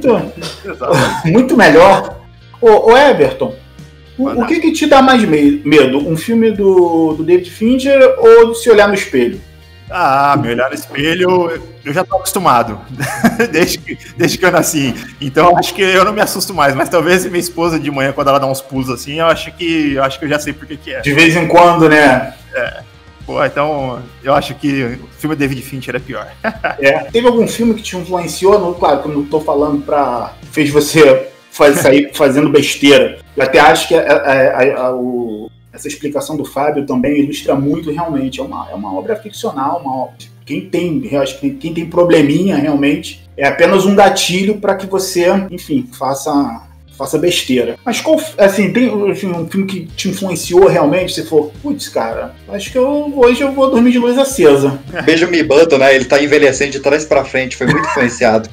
Muito melhor. Ô Everton, o que te dá mais medo? Um filme do David Fincher ou se olhar no espelho? Me olhar no espelho, eu já tô acostumado, desde que eu nasci. Então acho que eu não me assusto mais, mas talvez minha esposa de manhã, quando ela dá uns pulos assim, eu acho que eu já sei por que é. De vez em quando, né? Então eu acho que o filme do David Fincher é pior. Teve algum filme que te influenciou? Claro que eu não tô falando fez você sair fazendo besteira. Eu até acho que essa explicação do Fábio também ilustra muito realmente. É uma obra ficcional, quem tem probleminha realmente é apenas um gatilho para que você, enfim, faça besteira. Mas tem um filme que te influenciou realmente? Você falou, putz, cara, acho que hoje eu vou dormir de luz acesa. Benjamin Button, né? Ele tá envelhecendo de trás pra frente, foi muito influenciado.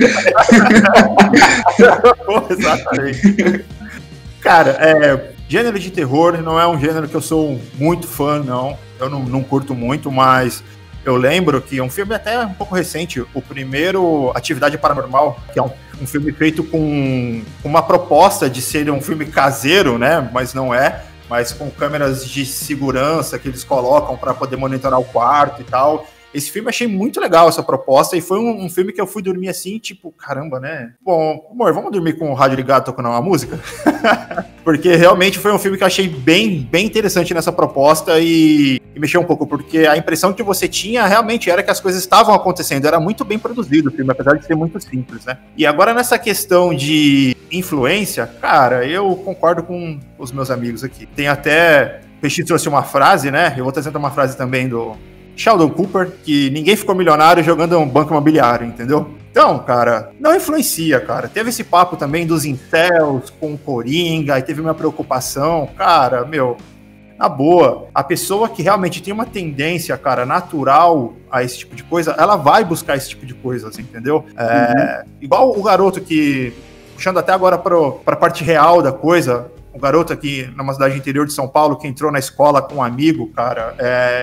Exatamente. Cara, gênero de terror não é um gênero que eu sou muito fã, não. Eu não curto muito, mas eu lembro que um filme até um pouco recente, o primeiro Atividade Paranormal, que é um filme feito com uma proposta de ser um filme caseiro, né? Mas não é, mas com câmeras de segurança que eles colocam para poder monitorar o quarto e tal. Esse filme eu achei muito legal, essa proposta, e foi um filme que eu fui dormir assim, tipo, caramba, né? Bom, amor, vamos dormir com o rádio ligado tocando uma música? Porque realmente foi um filme que eu achei bem interessante nessa proposta e mexeu um pouco, porque a impressão que você tinha realmente era que as coisas estavam acontecendo, era muito bem produzido o filme, apesar de ser muito simples, né? E agora nessa questão de influência, cara, eu concordo com os meus amigos aqui. Tem até, o Peixe trouxe uma frase, né? Eu vou trazer uma frase também do Sheldon Cooper, que ninguém ficou milionário jogando um banco imobiliário, entendeu? Então, cara, não influencia, cara. Teve esse papo também dos incels com o Coringa, e teve uma preocupação. Cara, na boa, a pessoa que realmente tem uma tendência, cara, natural a esse tipo de coisa, ela vai buscar esse tipo de coisas, entendeu? Igual o garoto que, puxando até agora pra parte real da coisa, o garoto aqui numa cidade interior de São Paulo que entrou na escola com um amigo, cara,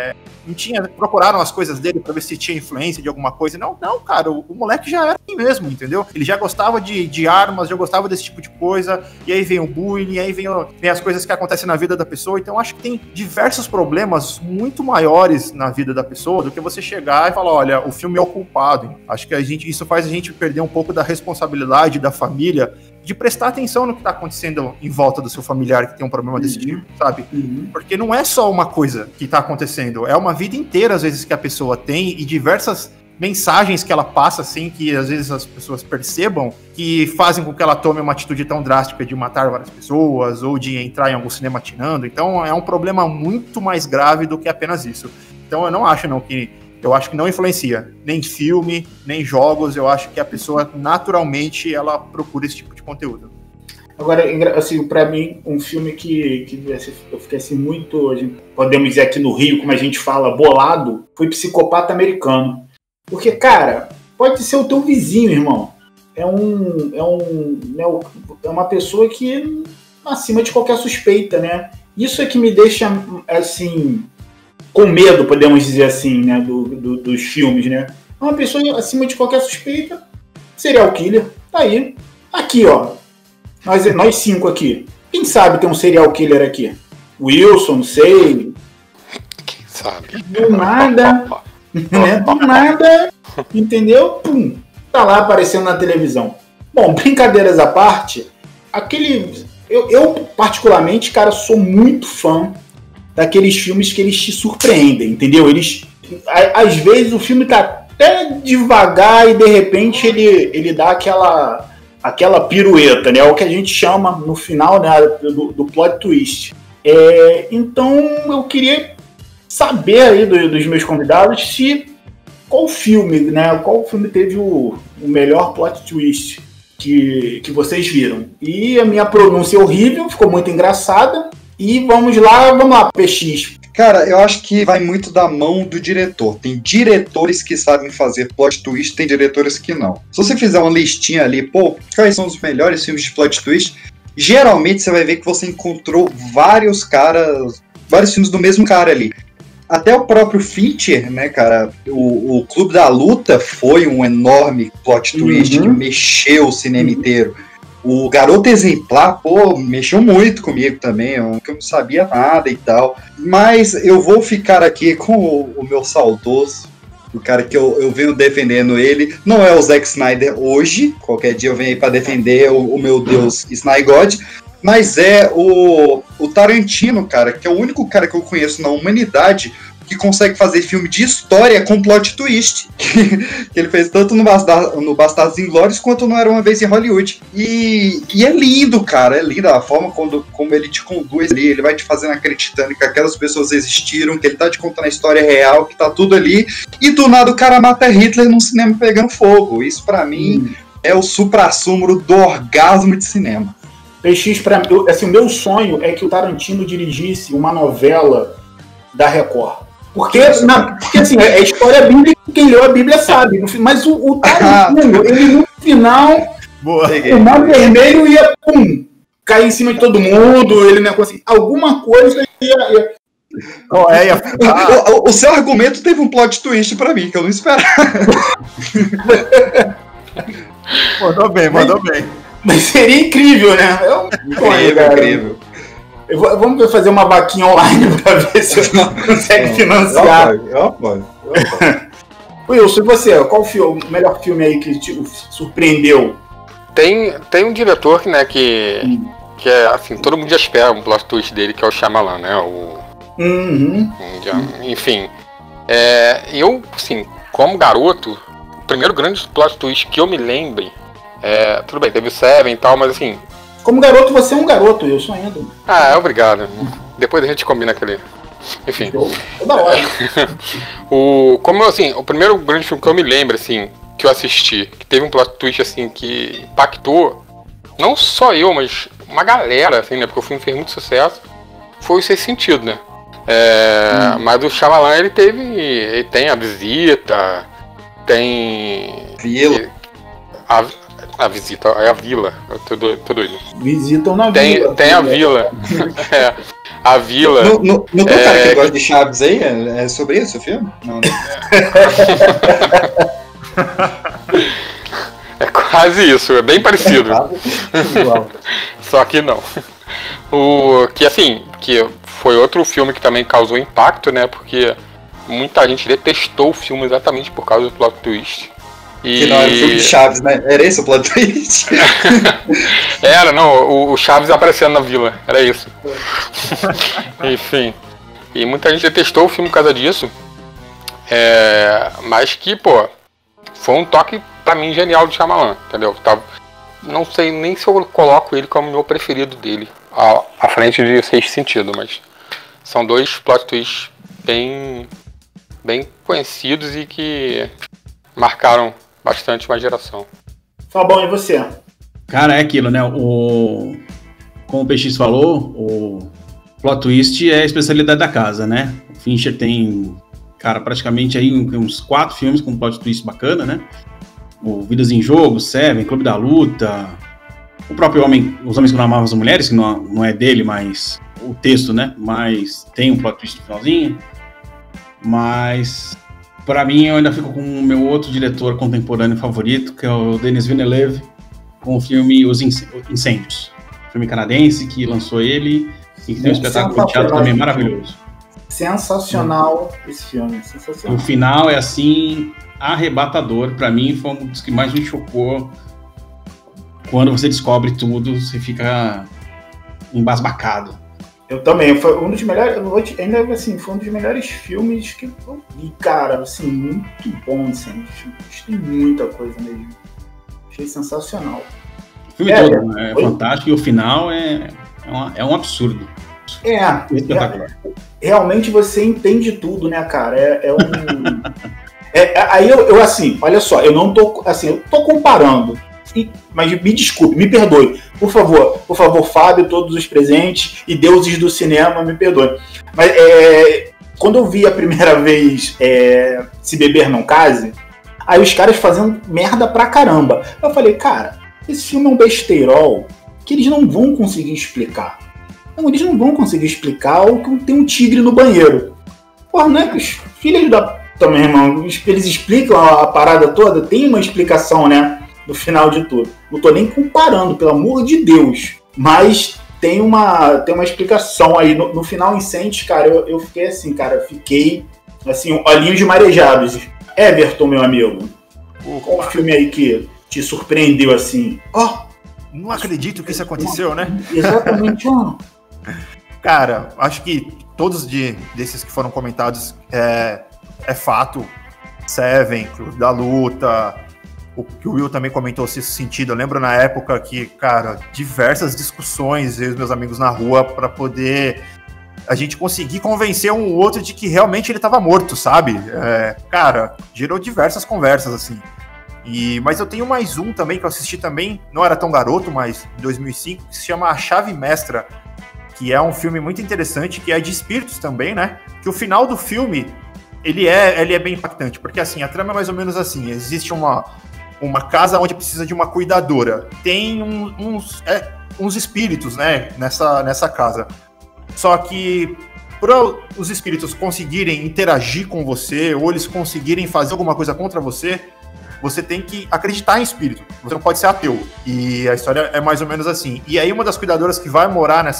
Não tinha, procuraram as coisas dele pra ver se tinha influência de alguma coisa. Não, cara, o moleque já era assim mesmo, entendeu? Ele já gostava de armas, já gostava desse tipo de coisa, e aí vem o bullying, aí vem as coisas que acontecem na vida da pessoa. Então acho que tem diversos problemas muito maiores na vida da pessoa do que você chegar e falar, olha, o filme é o culpado. Acho que isso faz a gente perder um pouco da responsabilidade da família de prestar atenção no que está acontecendo em volta do seu familiar que tem um problema desse tipo, sabe? Porque não é só uma coisa que está acontecendo, é uma vida inteira, às vezes, que a pessoa tem e diversas mensagens que ela passa, assim, que às vezes as pessoas percebam, que fazem com que ela tome uma atitude tão drástica de matar várias pessoas ou de entrar em algum cinema atirando. Então é um problema muito mais grave do que apenas isso. Então eu não acho, eu acho que não influencia nem filme, nem jogos. Eu acho que a pessoa, naturalmente, ela procura esse tipo de conteúdo. Agora, assim, pra mim, um filme que eu fiquei assim muito, podemos dizer aqui no Rio, como a gente fala, bolado, foi Psicopata Americano. Porque, cara, pode ser o teu vizinho, irmão. É uma pessoa que acima de qualquer suspeita, né? Isso é que me deixa, assim, com medo, podemos dizer assim, né, dos filmes, né? Uma pessoa acima de qualquer suspeita, serial killer, tá aí. Aqui, ó, nós 5 aqui. Quem sabe tem um serial killer aqui? Wilson, não sei. Quem sabe? Do nada, né? Do nada, entendeu? Pum, tá lá aparecendo na televisão. Bom, brincadeiras à parte, eu particularmente, cara, sou muito fã daqueles filmes que eles te surpreendem, entendeu? Às vezes o filme tá até devagar e de repente ele dá aquela pirueta, né? O que a gente chama no final, né, do plot twist. Então eu queria saber aí dos meus convidados qual filme teve o melhor plot twist que vocês viram. E a minha pronúncia é horrível, ficou muito engraçada. E vamos lá, PX. Cara, eu acho que vai muito da mão do diretor. Tem diretores que sabem fazer plot twist, tem diretores que não. Se você fizer uma listinha ali, quais são os melhores filmes de plot twist, geralmente você vai ver que você encontrou vários filmes do mesmo cara ali. Até o próprio Fincher, né, cara, o Clube da Luta foi um enorme plot twist que mexeu o cinema inteiro. O Garoto Exemplar, mexeu muito comigo também, eu não sabia nada e tal. Mas eu vou ficar aqui com o meu saudoso, o cara que eu venho defendendo ele. Não é o Zack Snyder hoje, qualquer dia eu venho aí pra defender o meu Deus Snyder God, mas é o Tarantino, cara, que é o único cara que eu conheço na humanidade que consegue fazer filme de história com plot twist, que ele fez tanto no Bastardos Inglórios quanto no Era Uma Vez em Hollywood. E é lindo, cara, é linda a forma como ele te conduz ali, ele vai te fazendo acreditando que aquelas pessoas existiram, que ele tá te contando a história real, que tá tudo ali, e do nada o cara mata Hitler num cinema pegando fogo. Isso pra mim é o suprassumo do orgasmo de cinema. PX, assim, o meu sonho é que o Tarantino dirigisse uma novela da Record. Porque assim, a história bíblica, quem leu a Bíblia sabe. Mas o Tarantino, ele no final, o mar vermelho ia, cair em cima de todo mundo, ele não conseguia. Alguma coisa ia... O seu argumento teve um plot twist pra mim, que eu não esperava. Mandou bem. Mas seria incrível, né? Incrível. Vamos fazer uma vaquinha online pra ver se eu consigo financiar. Wilson, e você? Qual o melhor filme aí que te surpreendeu? Tem um diretor né, que é assim, todo mundo já espera um plot twist dele, que é o Shyamalan, né? Enfim, eu, assim, como garoto, o primeiro grande plot twist que eu me lembre, tudo bem, teve o Seven e tal, mas assim... Como garoto, você é um garoto, eu sou ainda. Obrigado. Depois a gente combina aquele... Enfim. Toda hora. O primeiro grande filme que eu me lembro, assim, que eu assisti, que teve um plot twist, assim, que impactou, não só eu, mas uma galera, assim, né, porque o filme fez muito sucesso, foi o Sexto Sentido, né? Mas o Shyamalan, ele tem A Visita, tem... Vila. A Visita, é a Vila, eu tô doido. Visitam na Vila. Tem a Vila. a vila. Não tem um cara que gosta de Chaves aí? É sobre isso o filme? Não, né? É quase isso, é bem parecido. Só que não. Que foi outro filme que também causou impacto, né? Porque muita gente detestou o filme exatamente por causa do plot twist. Que não era o filme de Chaves, né? Era esse o plot twist? O Chaves aparecendo na vila, era isso. Enfim. E muita gente detestou o filme por causa disso. Mas que, pô, foi um toque pra mim genial de Shyamalan, entendeu? Não sei nem se eu coloco ele como meu preferido dele, à frente de Sexto Sentido, mas são dois plot twists bem conhecidos e que marcaram bastante uma geração. Fabão, e você? Cara, é aquilo, né? Como o PX falou, o plot twist é a especialidade da casa, né? O Fincher tem, cara, praticamente aí uns 4 filmes com plot twist bacana, né? O Vidas em Jogo, Seven, Clube da Luta, o próprio Os Homens que Não Amavam as Mulheres, que não é dele, mas o texto, né? Mas tem um plot twist no finalzinho. Mas, pra mim, eu ainda fico com o meu outro diretor contemporâneo favorito, que é o Denis Villeneuve, com o filme Os Incêndios. Filme canadense que lançou ele e que tem um espetáculo de teatro também maravilhoso. Sensacional esse filme, sensacional. O final é assim, arrebatador. Pra mim, foi um dos que mais me chocou. Quando você descobre tudo, você fica embasbacado. Eu também, foi um dos melhores, ainda assim, foi um dos melhores filmes que eu vi, cara, assim, muito bom, assim, tem muita coisa mesmo. Achei sensacional. O filme todo é fantástico e o final é um absurdo. Realmente você entende tudo, né, cara? Aí eu assim, olha só, eu não tô, assim, eu tô comparando. Mas me desculpe, me perdoe. Por favor, Fábio, todos os presentes e deuses do cinema, me perdoe. Mas quando eu vi a primeira vez Se Beber Não Case, aí os caras fazendo merda pra caramba. Eu falei, cara, esse filme é um besteirol que eles não vão conseguir explicar. Não, eles não vão conseguir explicar o que tem um tigre no banheiro. Porra, não é que os filhos da... Também, irmão, eles explicam a parada toda, tem uma explicação, né? No final de tudo. Não tô nem comparando, pelo amor de Deus. Mas tem uma explicação aí. No final, Incêndios, cara, eu fiquei assim, cara. Fiquei, assim, olhinhos de marejados. Everton, meu amigo. Qual o filme aí que te surpreendeu assim? Não acredito que isso aconteceu, né? Exatamente. Cara, acho que todos desses que foram comentados é fato. Seven, Clube da Luta... O que o Will também comentou nesse sentido. Eu lembro na época que, cara, diversas discussões, eu e os meus amigos na rua, para poder a gente conseguir convencer um ou outro de que realmente ele estava morto, sabe? Cara, gerou diversas conversas, assim. Mas eu tenho mais um também, que eu assisti também, não era tão garoto, mas em 2005, que se chama A Chave Mestra, que é um filme muito interessante, que é de espíritos também, né? Que o final do filme, ele é bem impactante, porque, assim, a trama é mais ou menos assim, existe uma casa onde precisa de uma cuidadora. Tem uns espíritos, né, nessa casa. Só que para os espíritos conseguirem interagir com você, ou eles conseguirem fazer alguma coisa contra você, você tem que acreditar em espírito. Você não pode ser ateu. E a história é mais ou menos assim. E aí uma das cuidadoras que vai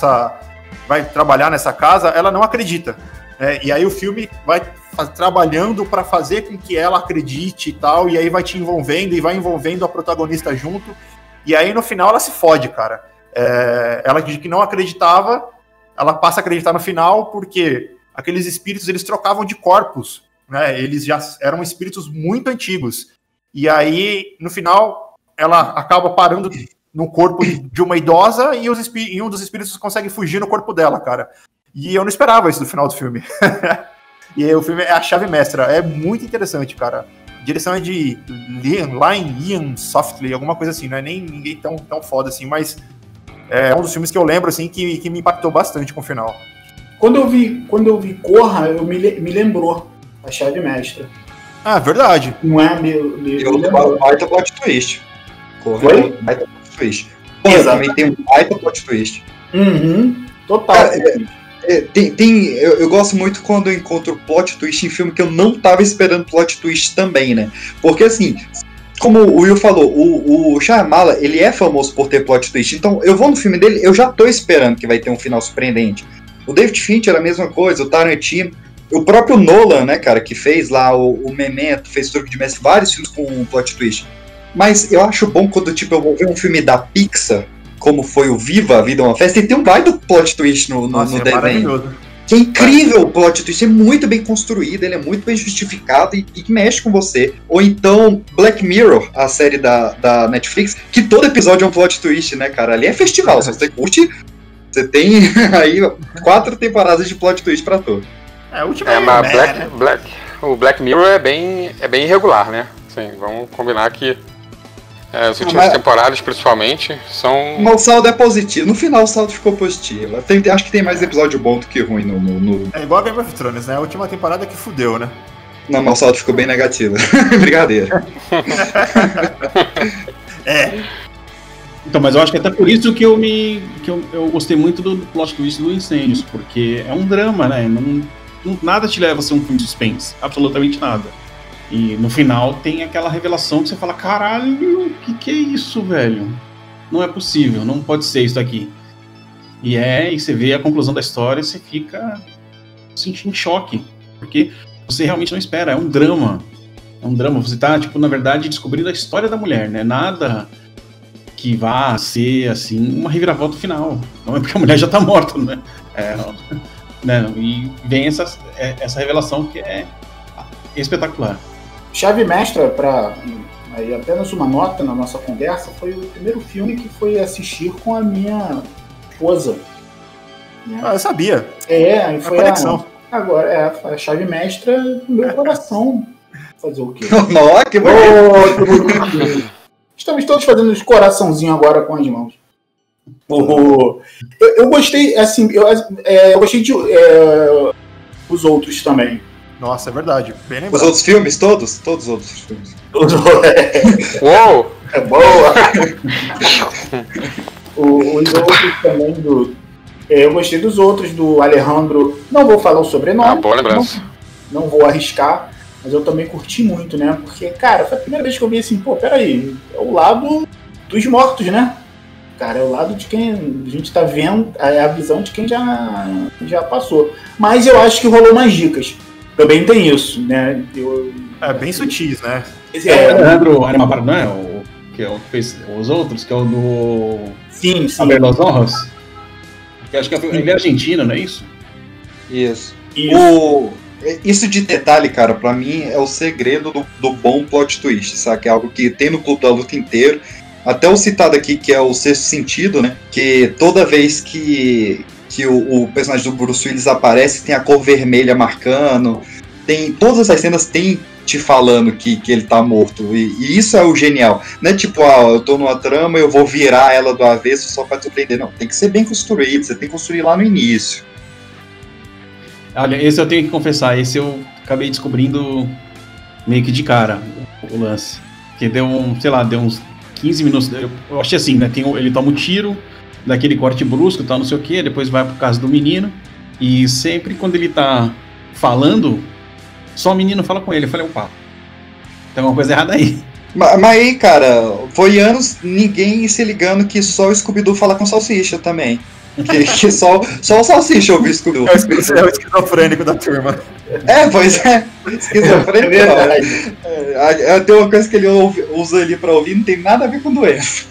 trabalhar nessa casa, ela não acredita. E aí o filme vai trabalhando para fazer com que ela acredite e tal, e aí vai te envolvendo e vai envolvendo a protagonista junto, e aí no final ela se fode, cara. Ela que não acreditava, ela passa a acreditar no final, porque aqueles espíritos, eles trocavam de corpos, né? Eles já eram espíritos muito antigos, e aí no final ela acaba parando no corpo de uma idosa, e um dos espíritos consegue fugir no corpo dela, cara. E eu não esperava isso do final do filme. E aí, o filme é A Chave Mestra. É muito interessante, cara. A direção é de Liam Softly, alguma coisa assim. Não é nem ninguém tão foda assim, mas é um dos filmes que eu lembro, assim, que me impactou bastante com o final. Quando eu vi Corra, eu me lembrou A Chave Mestra. Ah, verdade. Não é? Baita plot twist. Corra, baita plot twist. Exato. Também tem um baita plot twist. Total. Cara, Eu gosto muito quando eu encontro plot twist em filme que eu não tava esperando plot twist também, né? Porque assim, como o Will falou, o Shyamalan, ele é famoso por ter plot twist. Então, eu vou no filme dele, eu já tô esperando que vai ter um final surpreendente. O David Fincher era a mesma coisa, o Tarantino, o próprio Nolan, né, cara, que fez lá o Memento, fez Truque de Mestre, vários filmes com plot twist. Mas eu acho bom quando, tipo, eu vou ver um filme da Pixar, como foi o Viva, A Vida é uma Festa, e tem um baita plot twist no desenho. Maravilhoso. Que é incrível o plot twist, é muito bem construído, ele é muito bem justificado e mexe com você. Ou então, Black Mirror, a série da Netflix, que todo episódio é um plot twist, né, cara? Ali é festival, se você curte, você tem aí 4 temporadas de plot twist pra todo. A última mas o Black Mirror é bem irregular, né? Assim, vamos combinar que as últimas temporadas, principalmente, são... Mas o saldo é positivo. No final, o saldo ficou positivo. Acho que tem mais episódio bom do que ruim no... É igual a Game of Thrones, né? A última temporada que fudeu, né? Não, mas o saldo ficou bem negativo. Brincadeira. Então, mas eu acho que até por isso que eu gostei muito do plot twist do Incêndios, porque é um drama, né? Nada te leva a ser um filme de suspense. Absolutamente nada. E no final tem aquela revelação que você fala, caralho, o que é isso, velho? Não é possível, não pode ser isso aqui. E você vê a conclusão da história e você fica sentindo choque, porque você realmente não espera, é um drama. É um drama, você tá, tipo, na verdade, descobrindo a história da mulher, né? Nada que vá ser, assim, uma reviravolta final. Não é porque a mulher já tá morta, né? Né? E vem essa revelação que é espetacular. Chave mestra, para apenas uma nota na nossa conversa, foi o primeiro filme que foi assistir com a minha esposa. Né? Eu sabia. Foi conexão. Agora, a chave mestra do meu coração. Fazer o quê? Nossa, que bonito! Estamos todos fazendo os coraçãozinhos agora com as mãos. Eu gostei, assim, eu gostei de os outros também. Nossa, é verdade. Bem lembrado. Os outros filmes, todos? Todos os outros filmes. Uou! É boa! Os outros também eu gostei dos outros, do Alejandro. Não vou falar o sobrenome. Boa lembrança. Não vou arriscar, mas eu também curti muito, né? Porque, cara, foi a primeira vez que eu vi assim, peraí, é o lado dos mortos, né? Cara, é o lado de quem a gente tá vendo, é a visão de quem já passou. Mas eu acho que rolou umas dicas. Também tem isso, né? Bem sutis, né? Alejandro Aramabar, não é? Que é o que fez os outros, que é o do... Sim. Saber Los Honras? Que acho que ele é argentino, não é isso? Isso. Isso de detalhe, cara, pra mim é o segredo do bom plot twist, sabe? Que é algo que tem no Clube da Luta inteiro. Até o citado aqui, que é o Sexto Sentido, né? Que toda vez que o personagem do Bruce Willis aparece, tem a cor vermelha marcando. Todas as cenas tem te falando que ele tá morto. E isso é o genial. Não é tipo, eu tô numa trama, eu vou virar ela do avesso só pra surpreender. Não, tem que ser bem construído, você tem que construir lá no início. Olha, esse eu tenho que confessar, esse eu acabei descobrindo meio que de cara, o lance. Que deu uns 15 minutos. Eu achei assim, né? Ele toma um tiro, daquele corte brusco, tal, não sei o que, depois vai pro caso do menino. E sempre quando ele tá falando, só o menino fala com ele. Eu falei, opa, tem uma coisa errada aí. Mas aí, cara, foi anos ninguém se ligando que só o Scooby-Doo fala com salsicha também. Que só o salsicha ouve o Scooby-Doo. É o esquizofrênico da turma. Pois é. Esquizofrênico. Tem uma coisa que ele usa ali pra ouvir, não tem nada a ver com doença.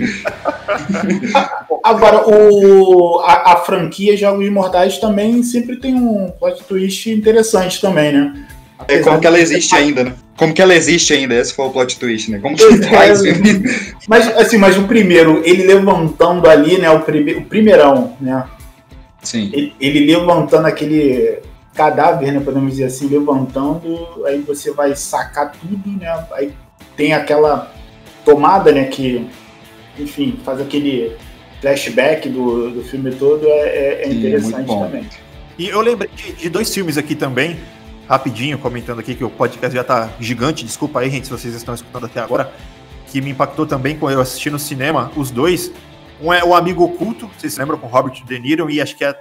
Agora, a franquia Jogos Mortais também sempre tem um plot twist interessante também, né? Como que ela existe ainda, né? Como que ela existe ainda, esse foi o plot twist, né? Como que faz? Mas o primeiro, ele levantando ali, né? O primeirão, né? Sim. Ele levantando aquele cadáver, né? Podemos dizer assim, levantando, aí você vai sacar tudo, né? Aí tem aquela tomada, né? Que, enfim, faz aquele flashback do filme todo, é interessante também. E eu lembrei de 2 filmes aqui também, rapidinho, comentando aqui que o podcast já tá gigante, desculpa aí, gente, se vocês estão escutando até agora, que me impactou também quando eu assisti no cinema, os 2. Um é O Amigo Oculto, vocês se lembram, com Robert De Niro, e acho que é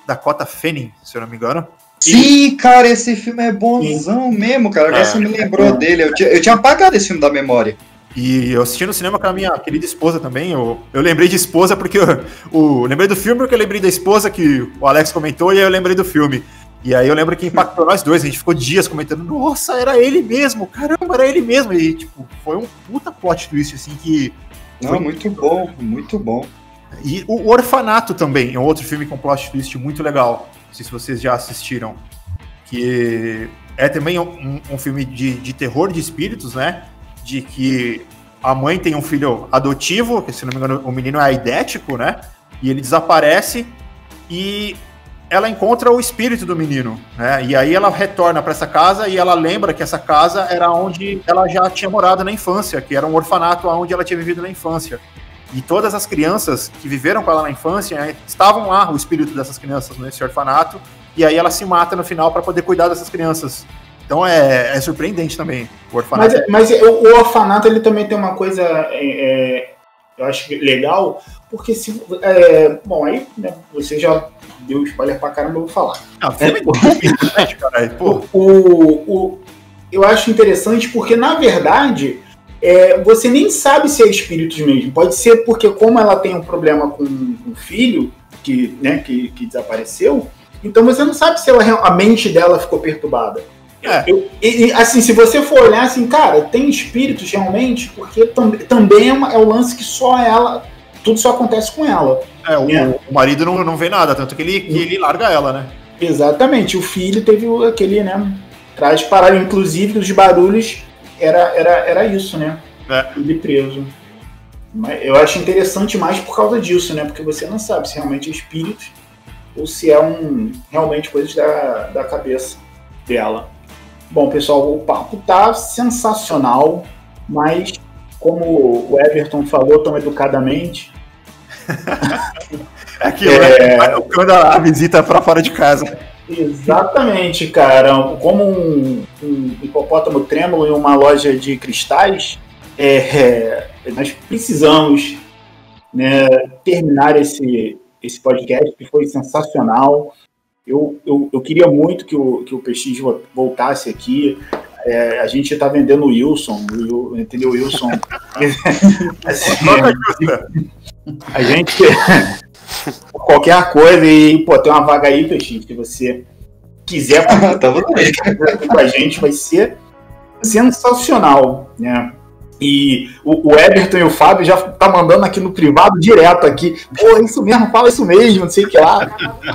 Dakota Fanning, se eu não me engano. Sim, cara, esse filme é bonzão mesmo, cara. Agora você me lembrou dele. Eu tinha apagado esse filme da memória. E eu assisti no cinema com a minha querida esposa também. Eu lembrei de esposa porque eu lembrei do filme porque eu lembrei da esposa que o Alex comentou e aí eu lembrei do filme. E aí eu lembro que impactou nós dois. A gente ficou dias comentando, nossa, era ele mesmo, caramba, era ele mesmo. E tipo, foi um puta plot twist, assim, que... Não, muito bom, muito bom. E o Orfanato também é um outro filme com plot twist muito legal. Não sei se vocês já assistiram. Que é também um filme de terror de espíritos, né? De que a mãe tem um filho adotivo, que se não me engano o menino é aidético, né? E ele desaparece e ela encontra o espírito do menino, né? E aí ela retorna para essa casa e ela lembra que essa casa era onde ela já tinha morado na infância, que era um orfanato onde ela tinha vivido na infância. E todas as crianças que viveram com ela na infância estavam lá, o espírito dessas crianças nesse orfanato, e aí ela se mata no final para poder cuidar dessas crianças. Então é surpreendente também o orfanato. Mas o orfanato ele também tem uma coisa, eu acho legal, porque se bom, aí né, você já deu spoiler pra caramba, eu vou falar. Eu acho interessante porque, na verdade, você nem sabe se é espíritos mesmo. Pode ser porque, como ela tem um problema com o filho que desapareceu, então você não sabe se a mente dela ficou perturbada. Assim, se você for olhar assim, cara, tem espíritos realmente, porque também é o lance que só ela, tudo só acontece com ela. O marido não vê nada, tanto que ele larga ela, né? Exatamente, o filho teve aquele, né, traz parado, inclusive os barulhos, era isso, né? Ele preso. Mas eu acho interessante mais por causa disso, né? Porque você não sabe se realmente é espíritos ou se é realmente coisas da cabeça dela. Bom, pessoal, o papo tá sensacional, mas como o Everton falou tão educadamente... Vai tocando a visita para fora de casa. Exatamente, cara. Como um hipopótamo trêmulo em uma loja de cristais, nós precisamos, né, terminar esse podcast, que foi sensacional. Eu queria muito que o PX voltasse aqui. A gente está vendendo o Wilson, entendeu? O Wilson. Assim, a gente qualquer coisa e tem uma vaga aí, PX, se você quiser com a gente, vai ser sensacional, né? E o Everton e o Fábio já tá mandando aqui no privado direto aqui. Pô, isso mesmo, fala isso mesmo, não sei o que lá.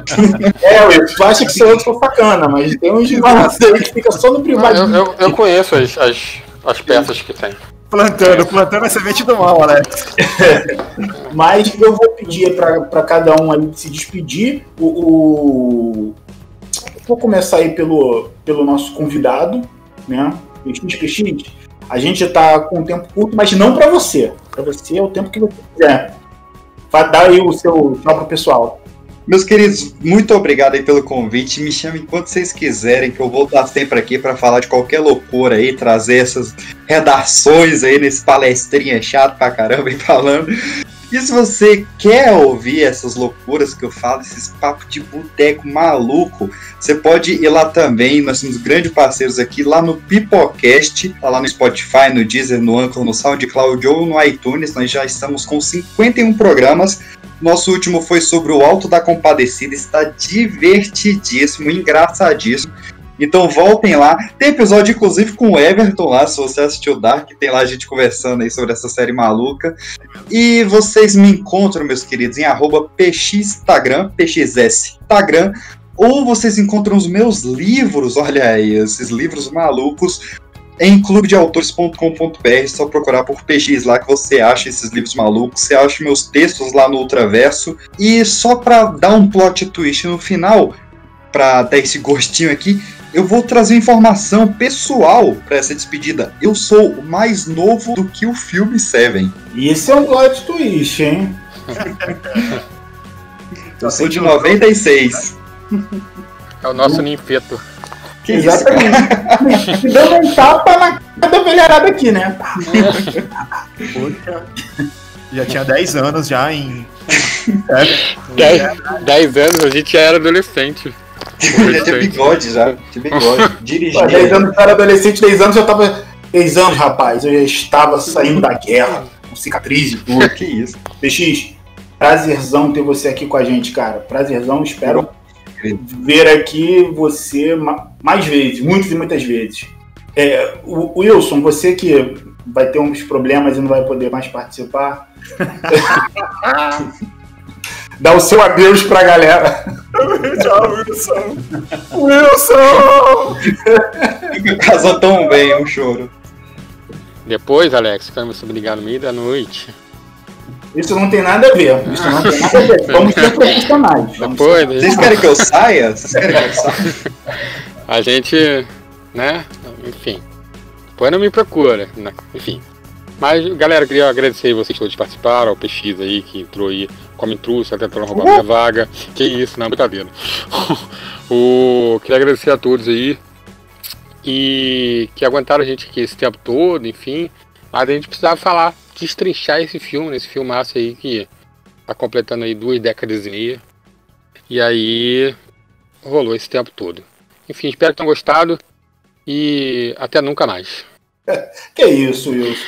Tu acha que sou eu que sou sacana, mas tem uns aí que fica só no privado. Eu conheço as peças que tem. Plantando a semente do mal, Alex. Mas eu vou pedir para cada um aí se despedir. Vou começar aí pelo nosso convidado, né? PX. A gente tá com um tempo curto, mas não para você. Para você é o tempo que você quiser. Vai dar aí o seu tchau pro pessoal. Meus queridos, muito obrigado aí pelo convite. Me chamem quando vocês quiserem, que eu vou estar sempre aqui para falar de qualquer loucura aí, trazer essas redações aí nesse palestrinha chato pra caramba aí falando. E se você quer ouvir essas loucuras que eu falo, esses papos de boteco maluco, você pode ir lá também. Nós somos grandes parceiros aqui, lá no Pipocast, tá lá no Spotify, no Deezer, no Anchor, no SoundCloud ou no iTunes. Nós já estamos com 51 programas. Nosso último foi sobre o Alto da Compadecida, está divertidíssimo, engraçadíssimo. Então voltem lá. Tem episódio, inclusive, com o Everton lá, se você assistiu Dark, tem lá a gente conversando aí sobre essa série maluca. E vocês me encontram, meus queridos, em @pxinstagram, pxsinstagram, ou vocês encontram os meus livros, olha aí, esses livros malucos, em clubedeautores.com.br, só procurar por PX lá que você acha esses livros malucos, você acha meus textos lá no Ultraverso. E só pra dar um plot twist no final, pra dar esse gostinho aqui, eu vou trazer informação pessoal pra essa despedida. Eu sou mais novo do que o filme Seven. Isso é um plot twist, hein? Eu sou de 96. É o nosso ninfeto. Que exatamente. Dando um tapa na cara da velharada aqui, né? Poxa. Já tinha 10 anos já em 10 anos, a gente já era adolescente. Já tinha bigode, já. Tinha bigode. Dirigia. 10 anos eu era adolescente, 10 anos eu tava... 10 anos, rapaz, eu já estava saindo da guerra, com cicatriz e tudo. Que isso. PX, prazerzão ter você aqui com a gente, cara. Prazerzão, espero ver aqui você mais vezes, muitas e muitas vezes. O Wilson, você que vai ter uns problemas e não vai poder mais participar, dá o seu adeus pra galera. Tchau, Wilson. Wilson! Casou tão bem, um choro. Depois, Alex, quando você me ligar no meio da noite. Isso não tem nada a ver. Vamos ser profissionais. Depois, Vocês querem que eu saia? A gente, né? Enfim. Depois não me procura, né? Enfim. Mas, galera, queria agradecer vocês todos que participaram, ao PX aí, que entrou aí como intruso, tentando roubar minha vaga. Que isso, não, brincadeira. Queria agradecer a todos aí. E que aguentaram a gente aqui esse tempo todo, enfim. Mas a gente precisava falar, destrinchar esse filmaço aí que tá completando aí 2 décadas e meia. E aí rolou esse tempo todo. Enfim, espero que tenham gostado e até nunca mais. Que isso, Wilson?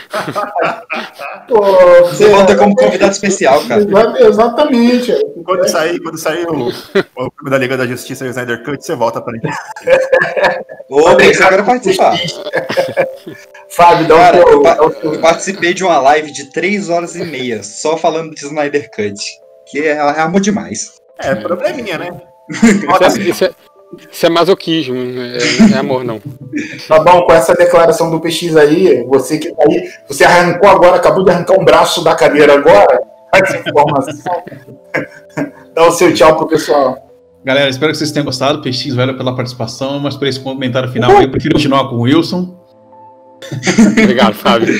Você volta como convidado especial, cara. Exatamente. Quando sair o filme da Liga da Justiça e o Snyder Cut, você volta pra gente. Eu quero participar. Fábio, eu participei de uma live de 3h30 só falando de Snyder Cut. Que é amor demais. É probleminha, né? Isso é masoquismo, não é amor, não. Tá bom, com essa declaração do PX aí, você que tá aí, você arrancou agora, acabou de arrancar um braço da cadeira agora, essa informação. Dá o seu tchau pro pessoal. Galera, espero que vocês tenham gostado. PX, valeu pela participação, mas por esse comentário final, eu prefiro continuar com o Wilson. Obrigado, Fábio.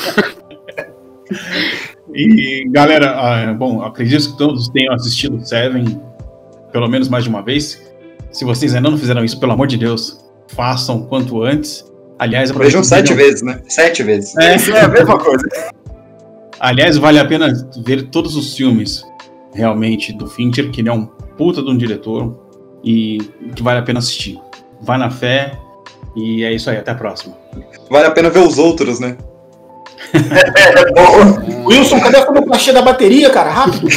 E, galera, bom, acredito que todos tenham assistido Seven, pelo menos mais de uma vez. Se vocês ainda não fizeram isso, pelo amor de Deus, façam quanto antes. Aliás, vejam 7 vezes, né? 7 vezes. É a mesma coisa. Aliás, vale a pena ver todos os filmes, realmente, do Fincher, que ele é um puta de um diretor e que vale a pena assistir. Vai na fé e é isso aí, até a próxima. Vale a pena ver os outros, né? Wilson, cadê a sonoplastia da bateria, cara? Rápido!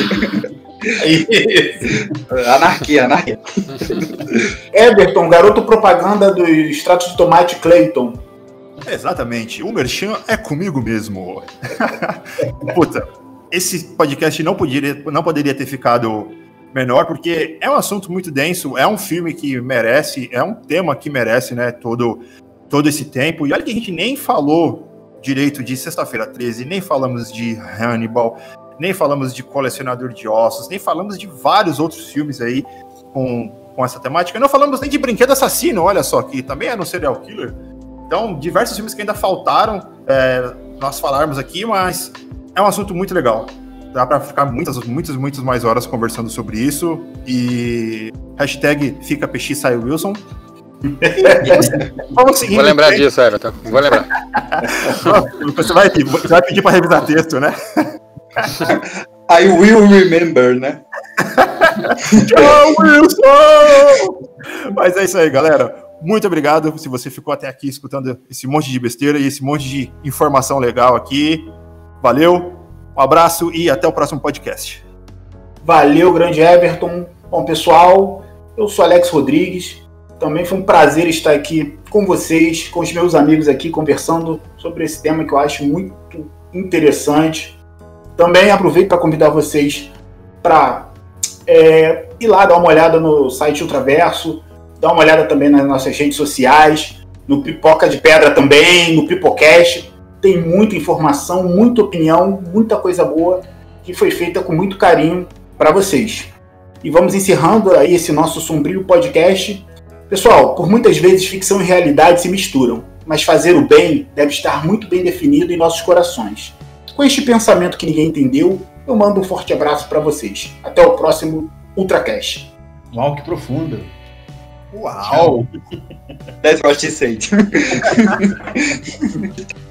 Anarquia. Everton, garoto propaganda do extrato de tomate Clayton. Exatamente, o merchan é comigo mesmo. Puta, esse podcast não poderia ter ficado menor, porque é um assunto muito denso, é um filme que merece, é um tema que merece, né, todo esse tempo. E olha que a gente nem falou direito de Sexta-feira 13, nem falamos de Hannibal, nem falamos de Colecionador de Ossos, nem falamos de vários outros filmes aí com essa temática. Não falamos nem de Brinquedo Assassino, olha só, que também é no serial killer. Então, diversos filmes que ainda faltaram nós falarmos aqui, mas é um assunto muito legal. Dá pra ficar muitas mais horas conversando sobre isso. E hashtag fica PX sai Wilson. Vamos seguir. Vou lembrar disso, Everton. Vou lembrar. Você vai pedir pra revisar texto, né? I will remember, né? Tchau, Wilson! Mas é isso aí, galera. Muito obrigado se você ficou até aqui escutando esse monte de besteira e esse monte de informação legal aqui. Valeu, um abraço e até o próximo podcast. Valeu, grande Everton. Bom, pessoal, eu sou Alex Rodrigues. Também foi um prazer estar aqui com vocês, com os meus amigos aqui, conversando sobre esse tema que eu acho muito interessante. Também aproveito para convidar vocês para ir lá dar uma olhada no site Ultraverso, dar uma olhada também nas nossas redes sociais, no Pipoca de Pedra também, no Pipocast. Tem muita informação, muita opinião, muita coisa boa que foi feita com muito carinho para vocês. E vamos encerrando aí esse nosso sombrio podcast. Pessoal, por muitas vezes ficção e realidade se misturam, mas fazer o bem deve estar muito bem definido em nossos corações. Com este pensamento que ninguém entendeu, eu mando um forte abraço para vocês. Até o próximo Ultracast. Uau, que profundo. Uau! That's what she said.